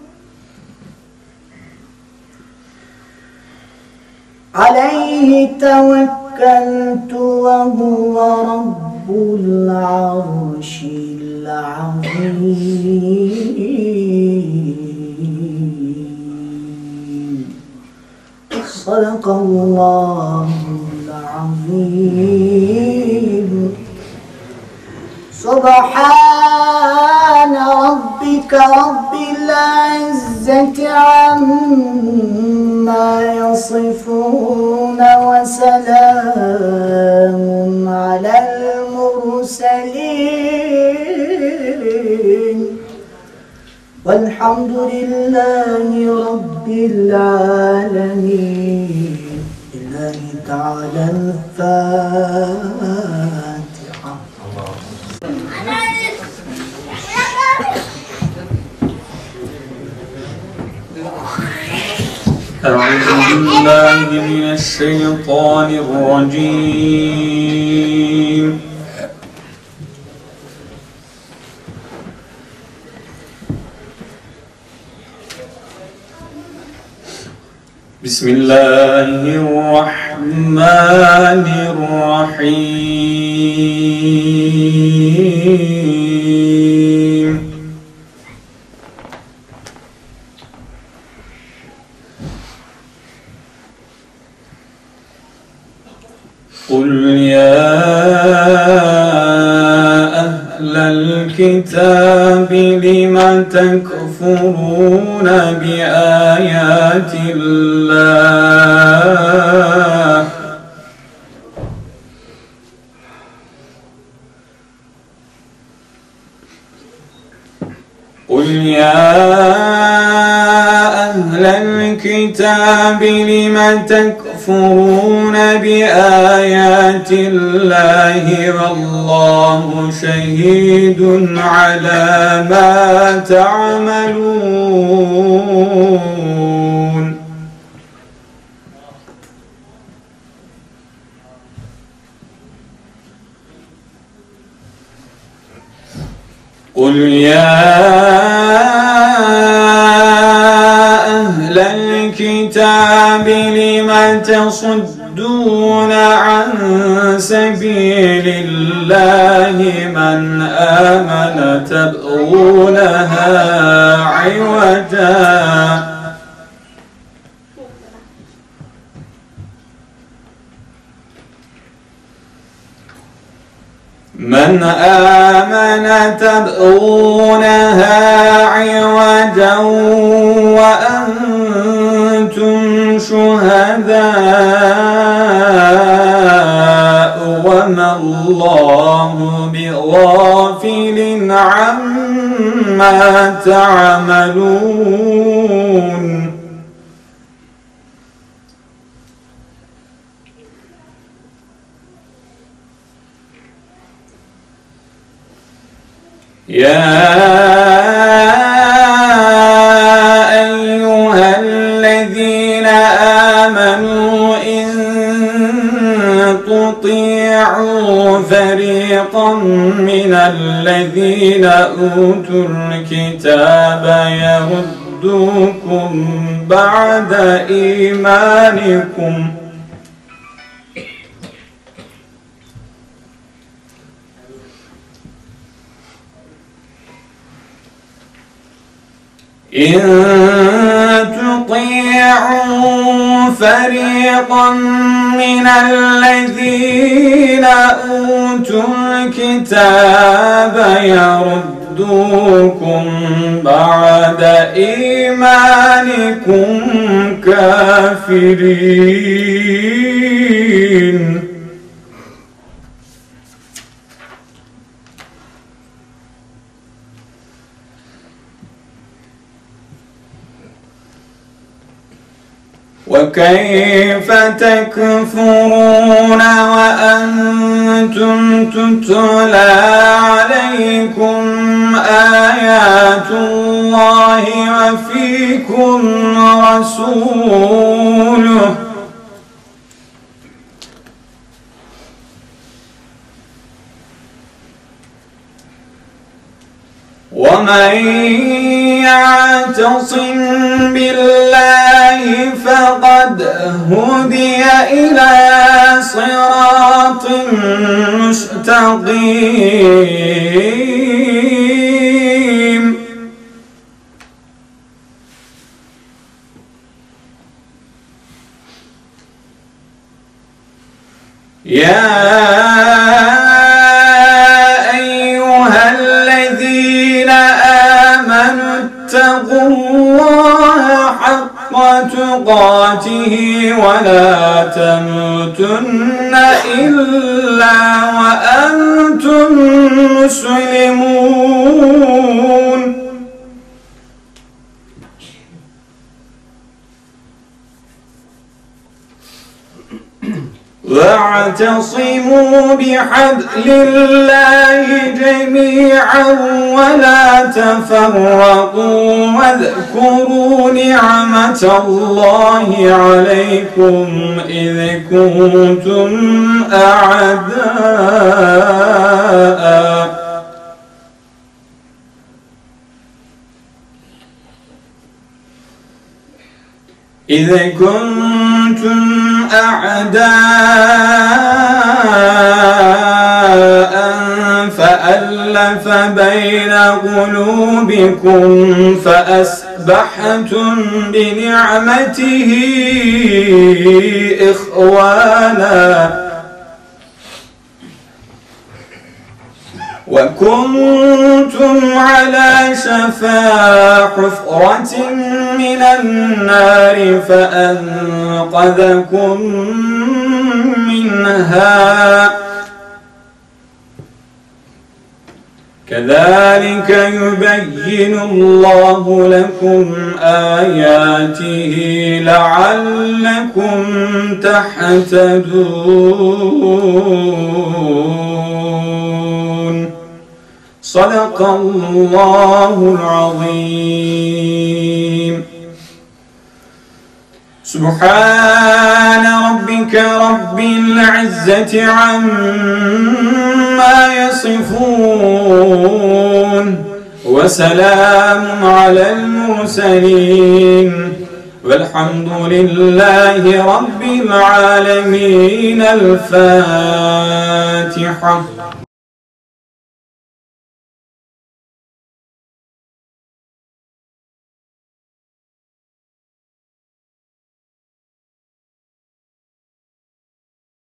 عليه توكلت وهو رب العرش العظيم صدق الله العظيم سبحان ربك رب العزة عما يصفون وسلام على المرسلين والحمد لله رب العالمين لله تعالى الفاتحة. أعوذ بالله من الشيطان الرجيم. بسم الله الرحمن الرحيم. قل يا أهل الكتاب لم تكفرون بآيات الله قل يا أهل الكتاب لم تكفرون بآيات الله والله شهيد على ما تعملون قل يا أهل الكتاب لم تصدون عن سبيل الله من آمن تبغونها عوجا من آمن تبغونها عوجا وأنتم شهداء وما الله بغافل عما تعملون يا أيها الذين آمنوا إن تطيعوا فريقا من الذين أوتوا الكتاب يردوكم بعد إيمانكم إن تطيعوا فريقا من الذين أوتوا الكتاب يردوكم بعد إيمانكم كافرين وكيف تكفرون وأنتم تتلى عليكم آيات الله وفيكم رسوله ومن يعتصم بالله فقد هدي إلى صراط مستقيم يا أيها الذين آمنوا اتقوا الله حق تقاته ولا تموتن إلا وأنتم مسلمون واعتصموا بحبل الله جميعا ولا تفرقوا واذكروا نعمة الله عليكم إذ كنتم أعداء إذ كنتم أعداء فألف بين قلوبكم فأصبحتم بنعمته إخوانا وكنتم على شفا حفرة من النار فأنقذكم منها كذلك يبين الله لكم آياته لعلكم تهتدون صدق الله العظيم. سبحان ربك رب العزة عما يصفون وسلام على المرسلين والحمد لله رب العالمين. الفاتحة.